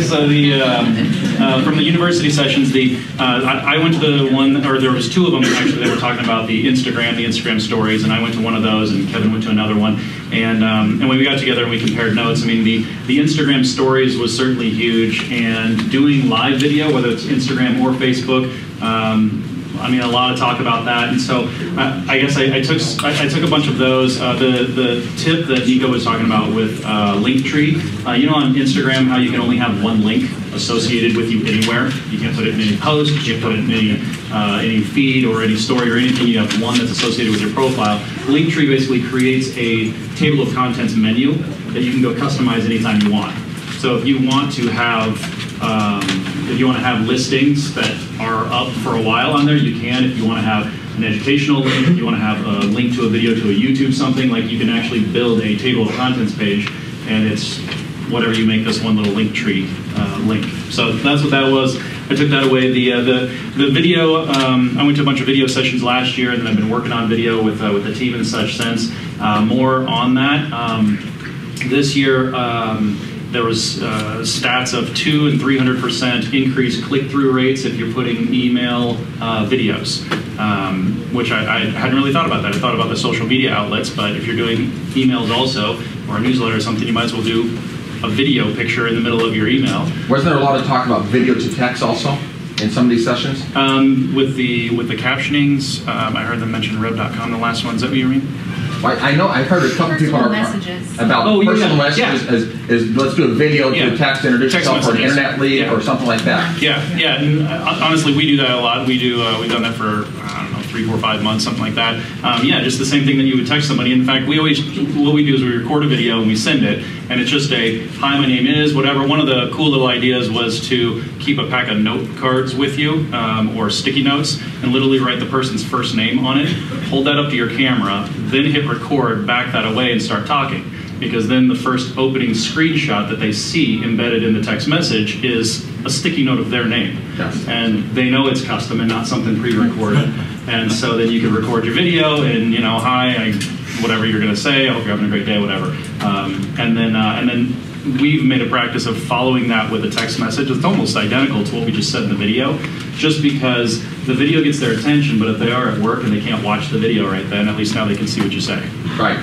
so the um, uh, from the university sessions, the uh, I, I went to the one, or there was two of them actually. They were talking about the Instagram, the Instagram stories, and I went to one of those, and Kevin went to another one. And um, and when we got together and we compared notes, I mean, the the Instagram stories was certainly huge, and doing live video, whether it's Instagram or Facebook. Um, I mean, a lot of talk about that, and so uh, I guess I, I took I, I took a bunch of those. Uh, the the tip that Nico was talking about with uh, Linktree, uh, you know, on Instagram, how you can only have one link associated with you anywhere. You can't put it in any post, you can't put it in any uh, any feed or any story or anything. You have one that's associated with your profile. Linktree basically creates a table of contents menu that you can go customize anytime you want. So if you want to have um, if you want to have listings that are up for a while on there, you can. If you want to have an educational link, if you want to have a link to a video to a YouTube something, like you can actually build a table of contents page, and it's whatever you make this one little link tree uh, link. So that's what that was. I took that away. The uh, the the video. Um, I went to a bunch of video sessions last year, and then I've been working on video with uh, with the team and such since. Uh, more on that um, this year. Um, There was uh, stats of two and three hundred percent increased click-through rates if you're putting email uh, videos, um, which I, I hadn't really thought about that. I thought about the social media outlets, but if you're doing emails also, or a newsletter or something, you might as well do a video picture in the middle of your email. Wasn't there a lot of talk about video to text also in some of these sessions? Um, with the with the captionings, um, I heard them mention rev dot com, the last one. Is that what you mean? Well, I know I've heard a couple people are, messages. about oh, personal yeah, messages yeah. As, as let's do a video yeah. to text, introduce text yourself, or an internet lead, yeah. or something like that. Yeah, yeah. And uh, honestly, we do that a lot. We do. Uh, we've done that for I don't know three, four, five months, something like that. Um, yeah, just the same thing that you would text somebody. In fact, we always what we do is we record a video and we send it, and it's just a hi, my name is whatever. One of the cool little ideas was to keep a pack of note cards with you um, or sticky notes, and literally write the person's first name on it. Hold that up to your camera, then hit record, back that away, and start talking. Because then the first opening screenshot that they see embedded in the text message is a sticky note of their name. Yes. And they know it's custom and not something pre-recorded. And so then you can record your video and, you know, hi, I, whatever you're going to say, I hope you're having a great day, whatever. Um, and then uh, and then we've made a practice of following that with a text message. It's almost identical to what we just said in the video, just because the video gets their attention, but if they are at work and they can't watch the video right then, at least now they can see what you say. Right.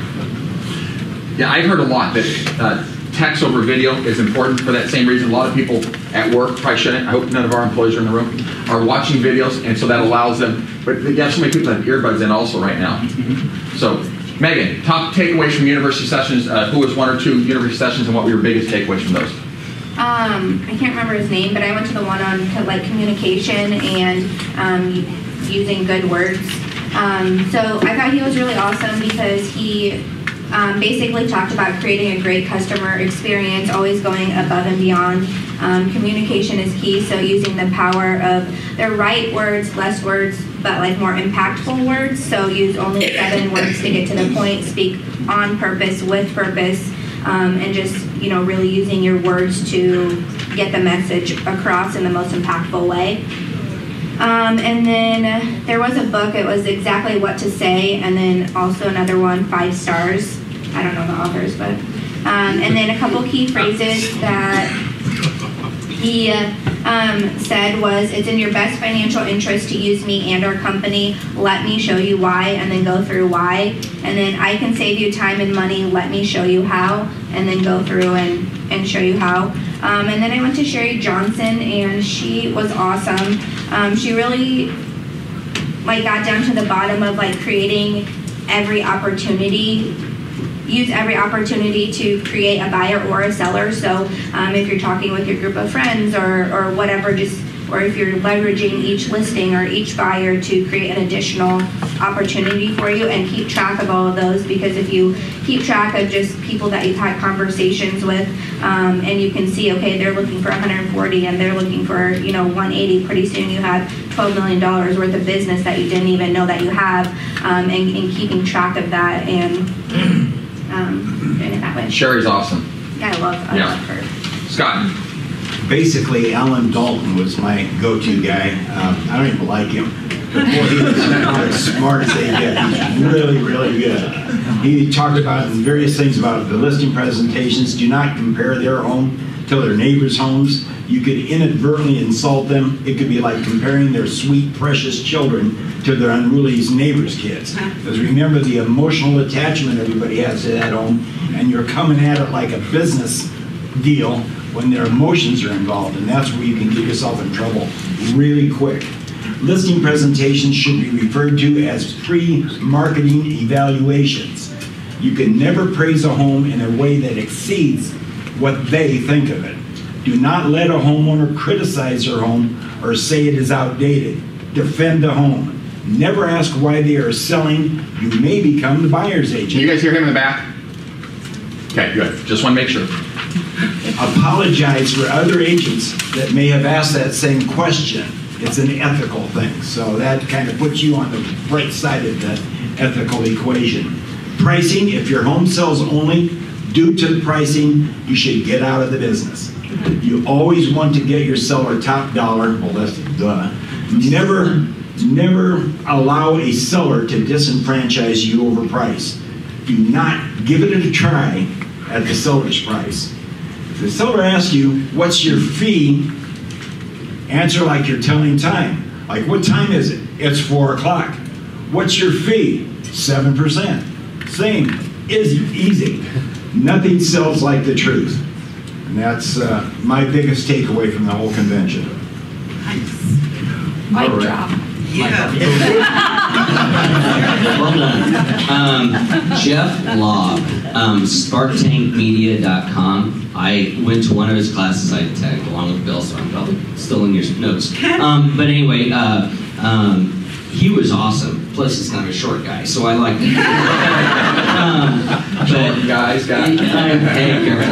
Yeah, I've heard a lot that uh, text over video is important for that same reason. A lot of people at work, probably shouldn't, I hope none of our employees are in the room, are watching videos, and so that allows them, but you have so many people that have earbuds in also right now. Mm-hmm. So, Megan, top takeaways from university sessions. Uh, who was one or two university sessions, and what were your biggest takeaways from those? Um, I can't remember his name, but I went to the one on like communication and um, using good words. Um, so I thought he was really awesome because he um, basically talked about creating a great customer experience, always going above and beyond. Um, communication is key, so using the power of the right words, less words, but like more impactful words. So use only seven words to get to the point, speak on purpose, with purpose, um, and just, you know, really using your words to get the message across in the most impactful way. Um, and then there was a book, it was Exactly What to Say, and then also another one, Five Stars. I don't know the authors, but, um, and then a couple key phrases that he um, said was, it's in your best financial interest to use me and our company. Let me show you why, and then go through why. And then I can save you time and money. Let me show you how, and then go through and, and show you how. Um, and then I went to Sherry Johnson, and she was awesome. Um, she really like got down to the bottom of like creating every opportunity. Use every opportunity to create a buyer or a seller. So um, if you're talking with your group of friends or, or whatever, just or if you're leveraging each listing or each buyer to create an additional opportunity for you, and keep track of all of those, because if you keep track of just people that you've had conversations with, um, and you can see, okay, they're looking for one hundred forty and they're looking for, you know, one eighty, pretty soon you have twelve million dollars worth of business that you didn't even know that you have, um, and, and keeping track of that and Um, doing it that way. Sherry's awesome. Yeah, I love, I yeah. love her. Scott. Basically, Alan Dalton was my go-to guy. Um, I don't even like him. But boy, he was as smart as they get. He's really, really good. He talked about various things about the listing presentations. Do not compare their home to their neighbors' homes. You could inadvertently insult them. It could be like comparing their sweet, precious children to their unruly neighbor's kids. Because remember the emotional attachment everybody has to that home, and you're coming at it like a business deal when their emotions are involved, and that's where you can get yourself in trouble really quick. Listing presentations should be referred to as pre-marketing evaluations. You can never praise a home in a way that exceeds what they think of it. Do not let a homeowner criticize their home or say it is outdated. Defend the home. Never ask why they are selling. You may become the buyer's agent. Can you guys hear him in the back? Okay, good. Just want to make sure. Apologize for other agents that may have asked that same question. It's an ethical thing, so that kind of puts you on the right side of the ethical equation. Pricing, if your home sells only due to the pricing, you should get out of the business. You always want to get your seller top dollar. Well, that's duh. Never, never allow a seller to disenfranchise you over price. Do not give it a try at the seller's price. If the seller asks you, what's your fee? Answer like you're telling time. Like, what time is it? It's four o'clock. What's your fee? seven percent. Same. Easy. Easy. Nothing sells like the truth. And that's uh, my biggest takeaway from the whole convention. Nice. Mic drop. Yeah. Well done. Um, Jeff Lobb, um, spark tank media dot com. I went to one of his classes. I tagged along with Bill, so I'm probably still in your notes. Um, but anyway, uh, um, he was awesome. Plus, he's kind of a short guy, so I liked it. um, but, short guys, guys. Hey, careful.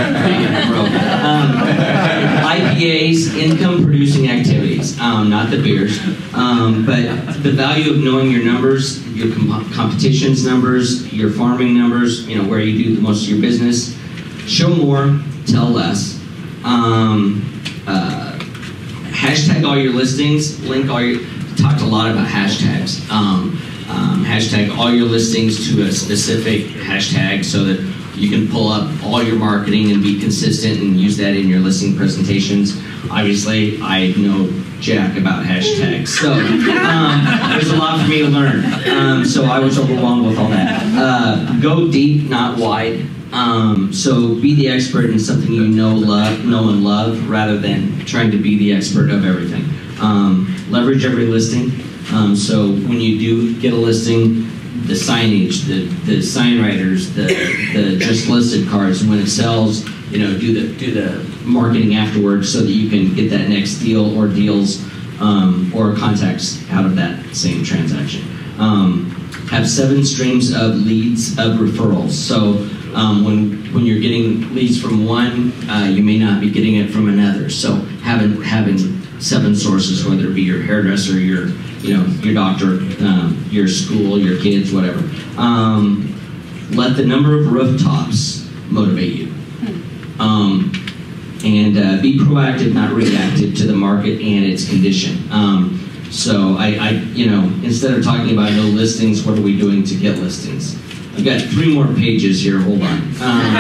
Um, I P As, income producing activities, um, not the beers, um, but the value of knowing your numbers, your com competition's numbers, your farming numbers, you know, where you do the most of your business. Show more, tell less. Um, uh, hashtag all your listings, link all your, talked a lot about hashtags. Um, um, hashtag all your listings to a specific hashtag so that you can pull up all your marketing and be consistent and use that in your listing presentations. Obviously, I know jack about hashtags, so um, there's a lot for me to learn. Um, so I was overwhelmed with all that. Uh, go deep, not wide. Um, so be the expert in something you know, love, know and love, rather than trying to be the expert of everything. Um, leverage every listing. Um, so when you do get a listing, the signage, the, the sign writers, the, the just listed cards, when it sells, you know, do the do the marketing afterwards so that you can get that next deal or deals um, or contacts out of that same transaction. Um, have seven streams of leads of referrals. So um, when when you're getting leads from one, uh, you may not be getting it from another. So having having seven sources, whether it be your hairdresser, your you know your doctor, um, your school, your kids, whatever. Um, let the number of rooftops motivate you. Um, and uh, be proactive, not reactive to the market and its condition. Um, so I, I, you know, instead of talking about no listings, what are we doing to get listings? I've got three more pages here. Hold on. Um,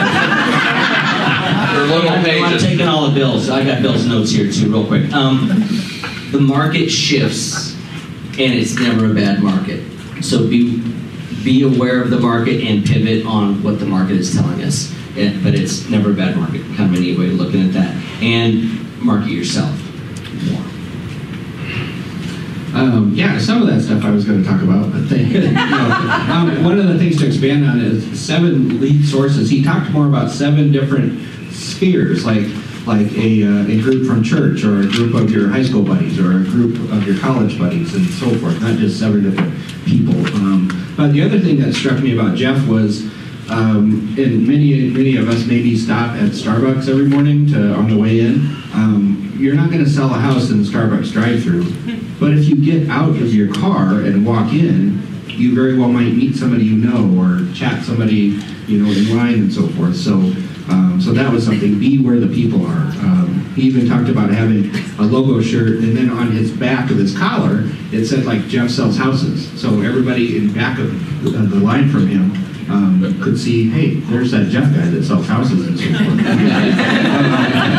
They're little I'm, pages. I'm taking all the Bill's. I got Bill's notes here too, real quick. Um, the market shifts, and it's never a bad market. So be be aware of the market and pivot on what the market is telling us. It, but it's never a bad market, kind of a neat way of looking at that. And market yourself more. Um, yeah, some of that stuff I was going to talk about. But they, you know, um, one of the things to expand on is seven lead sources. He talked more about seven different spheres, like like a, uh, a group from church, or a group of your high school buddies, or a group of your college buddies, and so forth, not just seven different people. Um, but the other thing that struck me about Jeff was, Um, and many many of us maybe stop at Starbucks every morning to on the way in. Um, you're not going to sell a house in the Starbucks drive-thru, but if you get out of your car and walk in, you very well might meet somebody you know or chat somebody you know in line and so forth. So um, so that was something. Be where the people are. Um, he even talked about having a logo shirt, and then on his back of his collar it said like Jeff sells houses. So everybody in back of the, the line from him Um, could see, hey, there's that Jeff guy that sells houses and so forth. um,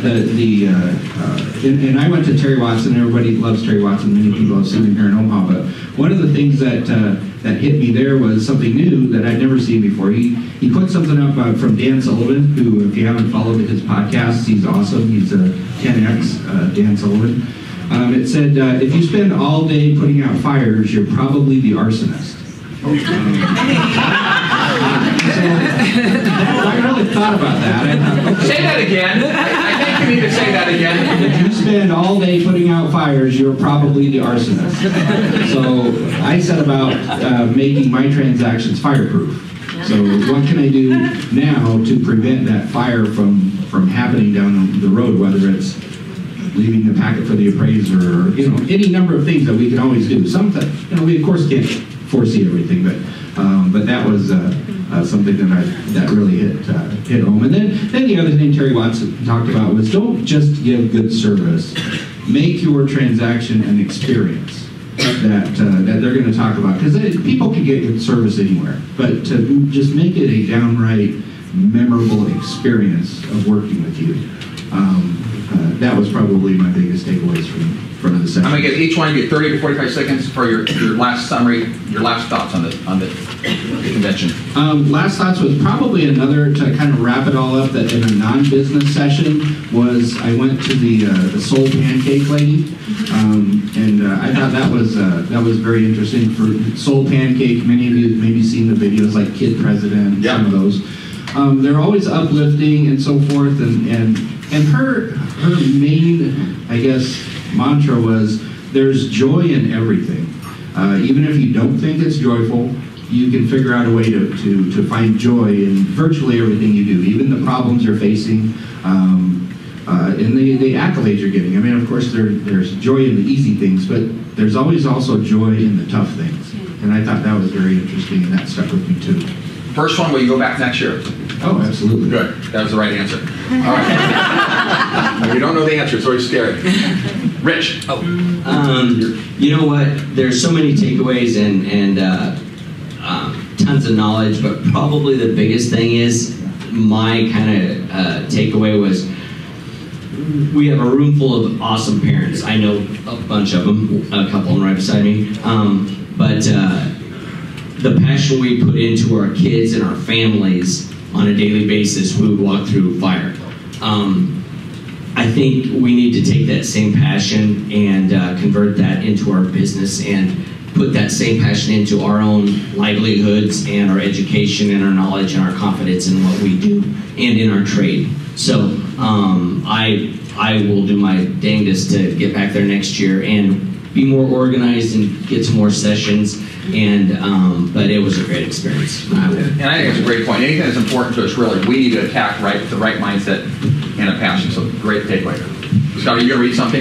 the, the uh, uh, and, and I went to Terry Watson. Everybody loves Terry Watson. Many people have seen him here in Omaha. But one of the things that uh, that hit me there was something new that I'd never seen before. He he put something up uh, from Dan Sullivan, who, if you haven't followed his podcasts, he's awesome. He's a ten X, uh, Dan Sullivan. Um, it said, uh, if you spend all day putting out fires, you're probably the arsonist. Um, so, I really thought about that. I thought, okay. Say that again. I, I think you need to say that again. If you spend all day putting out fires, you're probably the arsonist. So I set about uh, making my transactions fireproof. So what can I do now to prevent that fire from, from happening down the road, whether it's leaving the packet for the appraiser, or, you know, any number of things that we can always do. Sometimes, you know, we of course can't foresee everything, but um, but that was uh, uh, something that I, that really hit uh, hit home. And then then the other thing Terry Watson talked about was, don't just give good service, make your transaction an experience that uh, that they're going to talk about, because people can get good service anywhere, but to just make it a downright memorable experience of working with you. Um, uh, that was probably my biggest takeaways from from the session. I'm going to give each one of you thirty to forty-five seconds for your, your last summary, your last thoughts on the on the, the convention. Um, last thoughts was probably another, to kind of wrap it all up, that in a non-business session was, I went to the uh, the Soul Pancake Lady, um, and uh, I thought that was uh, that was very interesting. For Soul Pancake, many of you have maybe seen the videos like Kid President, yep. some of those. Um, they're always uplifting and so forth, and and and her her main, I guess, mantra was, there's joy in everything. Uh, even if you don't think it's joyful, you can figure out a way to, to, to find joy in virtually everything you do, even the problems you're facing, um, uh, and the, the accolades you're getting. I mean, of course, there, there's joy in the easy things, but there's always also joy in the tough things. And I thought that was very interesting, and that stuck with me too. First one, will you go back next year? Oh, absolutely. Good. That was the right answer. All right. You don't know the answer, it's always scary. Rich. Oh. Um, you know what? There's so many takeaways and, and uh, um, tons of knowledge, but probably the biggest thing is, my kind of uh, takeaway was, we have a room full of awesome parents. I know a bunch of them, a couple of them right beside me. Um, but uh, the passion we put into our kids and our families on a daily basis who walk through fire. Um, I think we need to take that same passion and uh, convert that into our business, and put that same passion into our own livelihoods and our education and our knowledge and our confidence in what we do and in our trade. So um, I, I will do my dangest to get back there next year and be more organized and get some more sessions. And um, but it was a great experience. And I think it's a great point. Anything that's important to us, really, we need to attack right with the right mindset and a passion. So great takeaway. Scott, are you going to read something?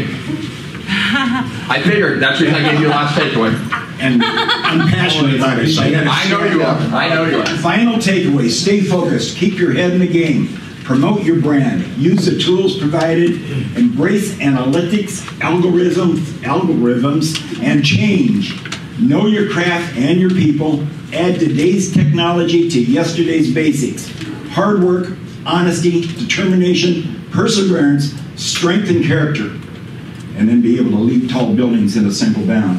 I figured that's the reason I gave you the last takeaway. And I'm passionate about it. So I, I know you are. I know you are. Final takeaway: stay focused. Keep your head in the game. Promote your brand. Use the tools provided. Embrace analytics, algorithms, algorithms, and change. Know your craft and your people. Add today's technology to yesterday's basics. Hard work, honesty, determination, perseverance, strength, and character. And then be able to leap tall buildings in a single bound.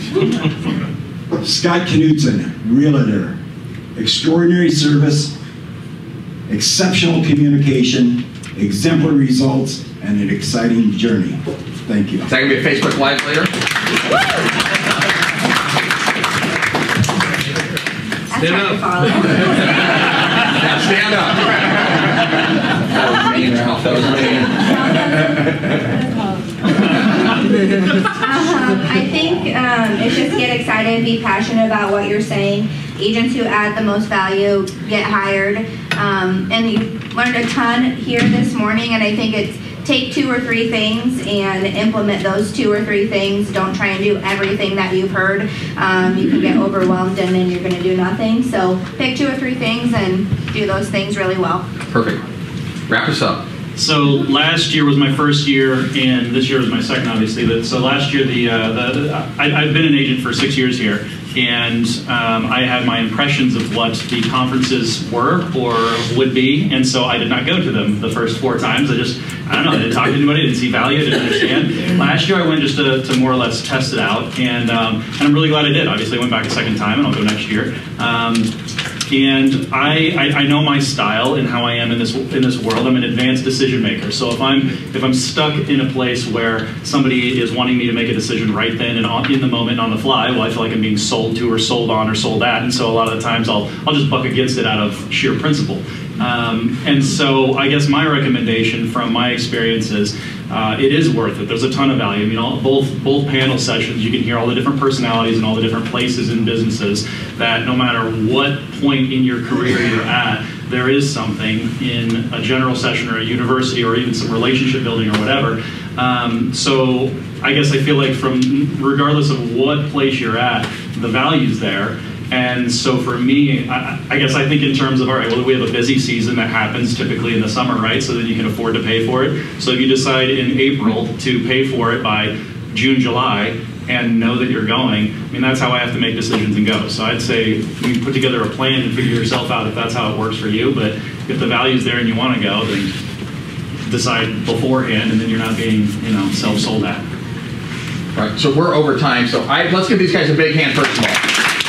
Scott Knudsen, Realtor. Extraordinary service, exceptional communication, exemplary results, and an exciting journey. Thank you. Is that going to be a Facebook Live later? Stand up. Now stand up. That was mean, Ralph. That was mean. um, I think um, it's just get excited, be passionate about what you're saying. Agents who add the most value get hired. Um, and you learned a ton here this morning, and I think it's take two or three things and implement those two or three things. Don't try and do everything that you've heard. Um, you can get overwhelmed and then you're going to do nothing. So pick two or three things and do those things really well. Perfect. Wrap us up. So last year was my first year, and this year was my second, obviously. So last year, the, uh, the I, I've been an agent for six years here, and um, I had my impressions of what the conferences were or would be, and so I did not go to them the first four times. I just, I don't know, I didn't talk to anybody, didn't see value, didn't understand. Last year I went just to, to more or less test it out, and, um, and I'm really glad I did. Obviously I went back a second time, and I'll go next year. Um, And I, I, I know my style and how I am in this in this world. I'm an advanced decision maker. So if I'm if I'm stuck in a place where somebody is wanting me to make a decision right then and on, in the moment on the fly, well, I feel like I'm being sold to or sold on or sold at. And so a lot of the times I'll I'll just buck against it out of sheer principle. Um, and so I guess my recommendation from my experience is uh, it is worth it. There's a ton of value. I mean, all, both both panel sessions, you can hear all the different personalities and all the different places and businesses that no matter what point in your career you're at, there is something in a general session or a university or even some relationship building or whatever. Um, so I guess I feel like from regardless of what place you're at, the value's there. And so for me, I, I guess I think in terms of, all right, well, we have a busy season that happens typically in the summer, right? So that you can afford to pay for it. So if you decide in April to pay for it by June, July, and know that you're going, I mean, that's how I have to make decisions and go. So I'd say you put together a plan and figure yourself out if that's how it works for you. But if the value's there and you want to go, then decide beforehand, and then you're not being, you know, self-sold at. Right, so we're over time. So I, let's give these guys a big hand first of all.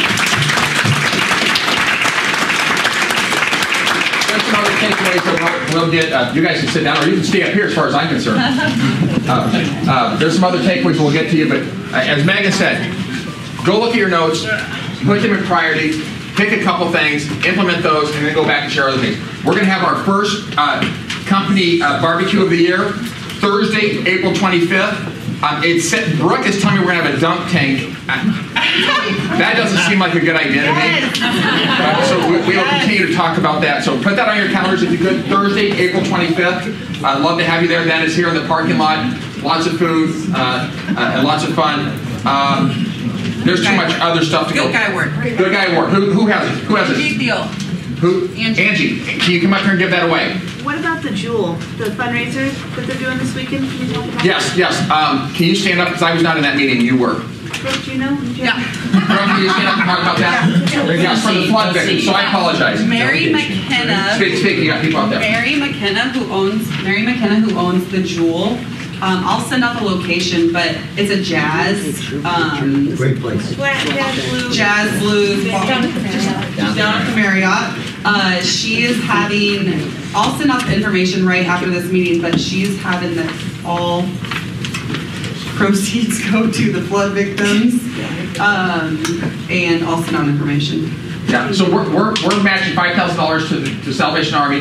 Takeaways that we'll get, uh, you guys can sit down or you can stay up here as far as I'm concerned. Uh, uh, there's some other takeaways we'll get to you, but uh, as Megan said, go look at your notes, put them in priority, pick a couple things, implement those, and then go back and share other things. We're going to have our first uh, company uh, barbecue of the year, Thursday, April twenty-fifth. Um, it's set, Brooke is telling me we're going to have a dunk tank. That doesn't seem like a good idea to me. Uh, so we, we will continue to talk about that. So put that on your calendars if you could. Thursday, April twenty-fifth. I'd love to have you there. That is here in the parking lot. Lots of food uh, uh, and lots of fun. Um, there's too much other stuff to go. Good guy work. Good guy work. Who, who has it? Who has it? Big deal. Who? Angie. Angie. Can you come up here and give that away? What about the Jewel, the fundraiser that they're doing this weekend? Can you talk about Yes, that? yes. Um, can you stand up? Because I was not in that meeting. You were. Brooke, do you know? Do you Yeah. Brooke, can you stand up and talk about that? Yes, for the flood victims. So I apologize. Mary McKenna. Speak, speak. You got people out there. Mary McKenna, who owns Mary McKenna, who owns the Jewel. Um, I'll send out the location, but it's a jazz. Um, Great place. Jazz blues. Jazz blues. Down at the Marriott. Down at the Marriott. Uh, she is having. I'll send out the information right after this meeting, but she's having that all proceeds go to the flood victims, um, and I'll send out information. Yeah. So we're we're, we're matching five thousand dollars to the to Salvation Army.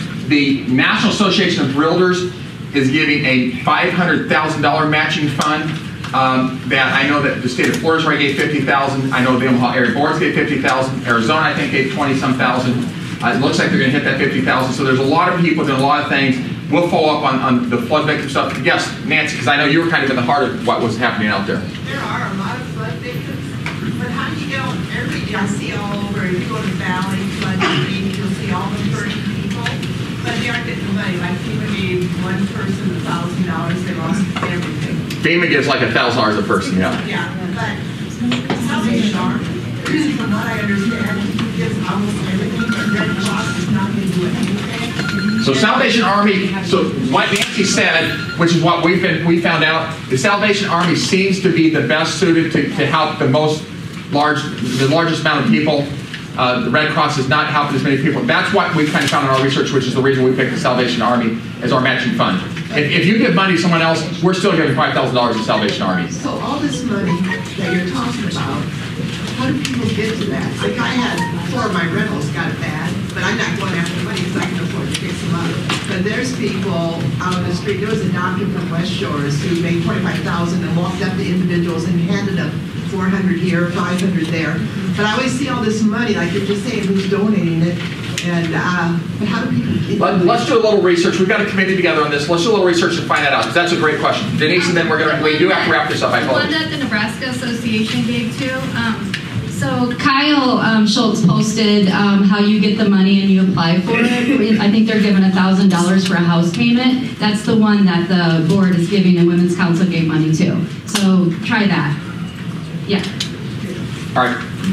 The National Association of Realtors is giving a five hundred thousand dollar matching fund. Um, that I know that the state of Florida's already gave fifty thousand. I know the Omaha area boards gave fifty thousand. Arizona, I think, gave twenty some thousand. Uh, it looks like they're going to hit that fifty thousand. So there's a lot of people doing a lot of things. We'll follow up on, on the flood victim stuff. Yes, Nancy, because I know you were kind of in the heart of what was happening out there. There are a lot of flood victims, but how do you get on every, I see all over, if you go to Valley, flood meeting, you'll see all the hurting people, but they aren't getting the money. Like FEMA gave one person a thousand dollars, they lost everything. FEMA gives like a thousand dollars a person, yeah. Yeah, but Salvation Army, from what I understand, gives almost everything, but Red Cross is not going to do anything. So Salvation Army, so what Nancy said, which is what we've been, we found out, the Salvation Army seems to be the best suited to, to help the most large, the largest amount of people. Uh, the Red Cross is not helping as many people. That's what we kind of found in our research, which is the reason we picked the Salvation Army as our matching fund. If, if you give money to someone else, we're still giving five thousand dollars to Salvation Army. So all this money that you're talking about, how do people get to that? Like I had four of my rentals got bad, but I'm not going after money because I can afford to fix them up. But there's people out on the street. There was a doctor from West Shores who made twenty-five thousand dollars and walked up to individuals and handed them four hundred here, five hundred there. But I always see all this money, like you're just saying, who's donating it. And uh, but how do people get Let, let's do a little research. We've got a committee together on this. Let's do a little research and find that out, because that's a great question. Denise, and then we're going to, we do have to wrap this up. I One that the Nebraska Association gave too. Um, so Kyle um, Schultz posted um, how you get the money and you apply for it. I think they're giving one thousand dollars for a house payment. That's the one that the board is giving and Women's Council gave money to. So try that. Yeah. All right.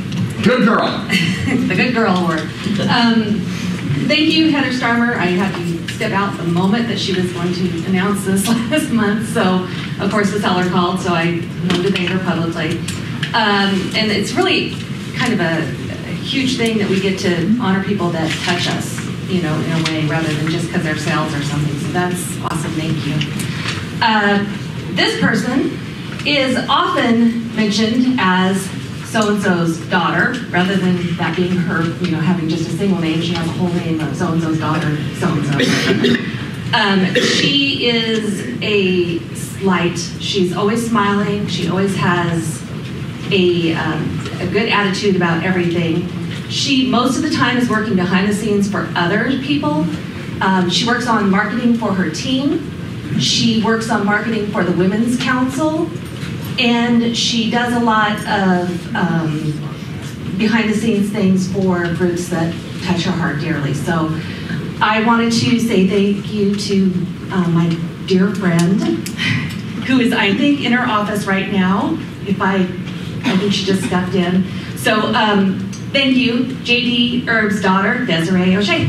Good girl. The Good Girl Award. Um, thank you, Heather Starmer. I had to step out the moment that she was going to announce this last month, so of course the seller called, so I wanted to thank her publicly. Um, and it's really kind of a, a huge thing that we get to honor people that touch us, you know, in a way, rather than just because they're sales or something. So that's awesome. Thank you. Uh, this person is often mentioned as so-and-so's daughter, rather than that being her, you know, having just a single name. She has a whole name of so-and-so's daughter, so-and-so. um, she is a light. She's always smiling. She always has a, um, a good attitude about everything. She, most of the time, is working behind the scenes for other people. Um, she works on marketing for her team. She works on marketing for the Women's Council. And she does a lot of um, behind the scenes things for groups that touch her heart dearly. So I wanted to say thank you to uh, my dear friend, who is, I think, in her office right now. If I, I think she just stepped in. So um, thank you, J D Erb's daughter, Desiree O'Shea.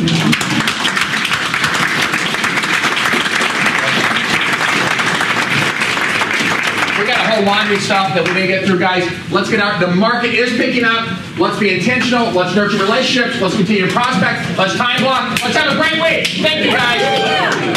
Laundry stuff that we may get through, guys. Let's get out. The market is picking up. Let's be intentional. Let's nurture relationships. Let's continue to prospect. Let's time block. Let's have a great week. Thank you, guys.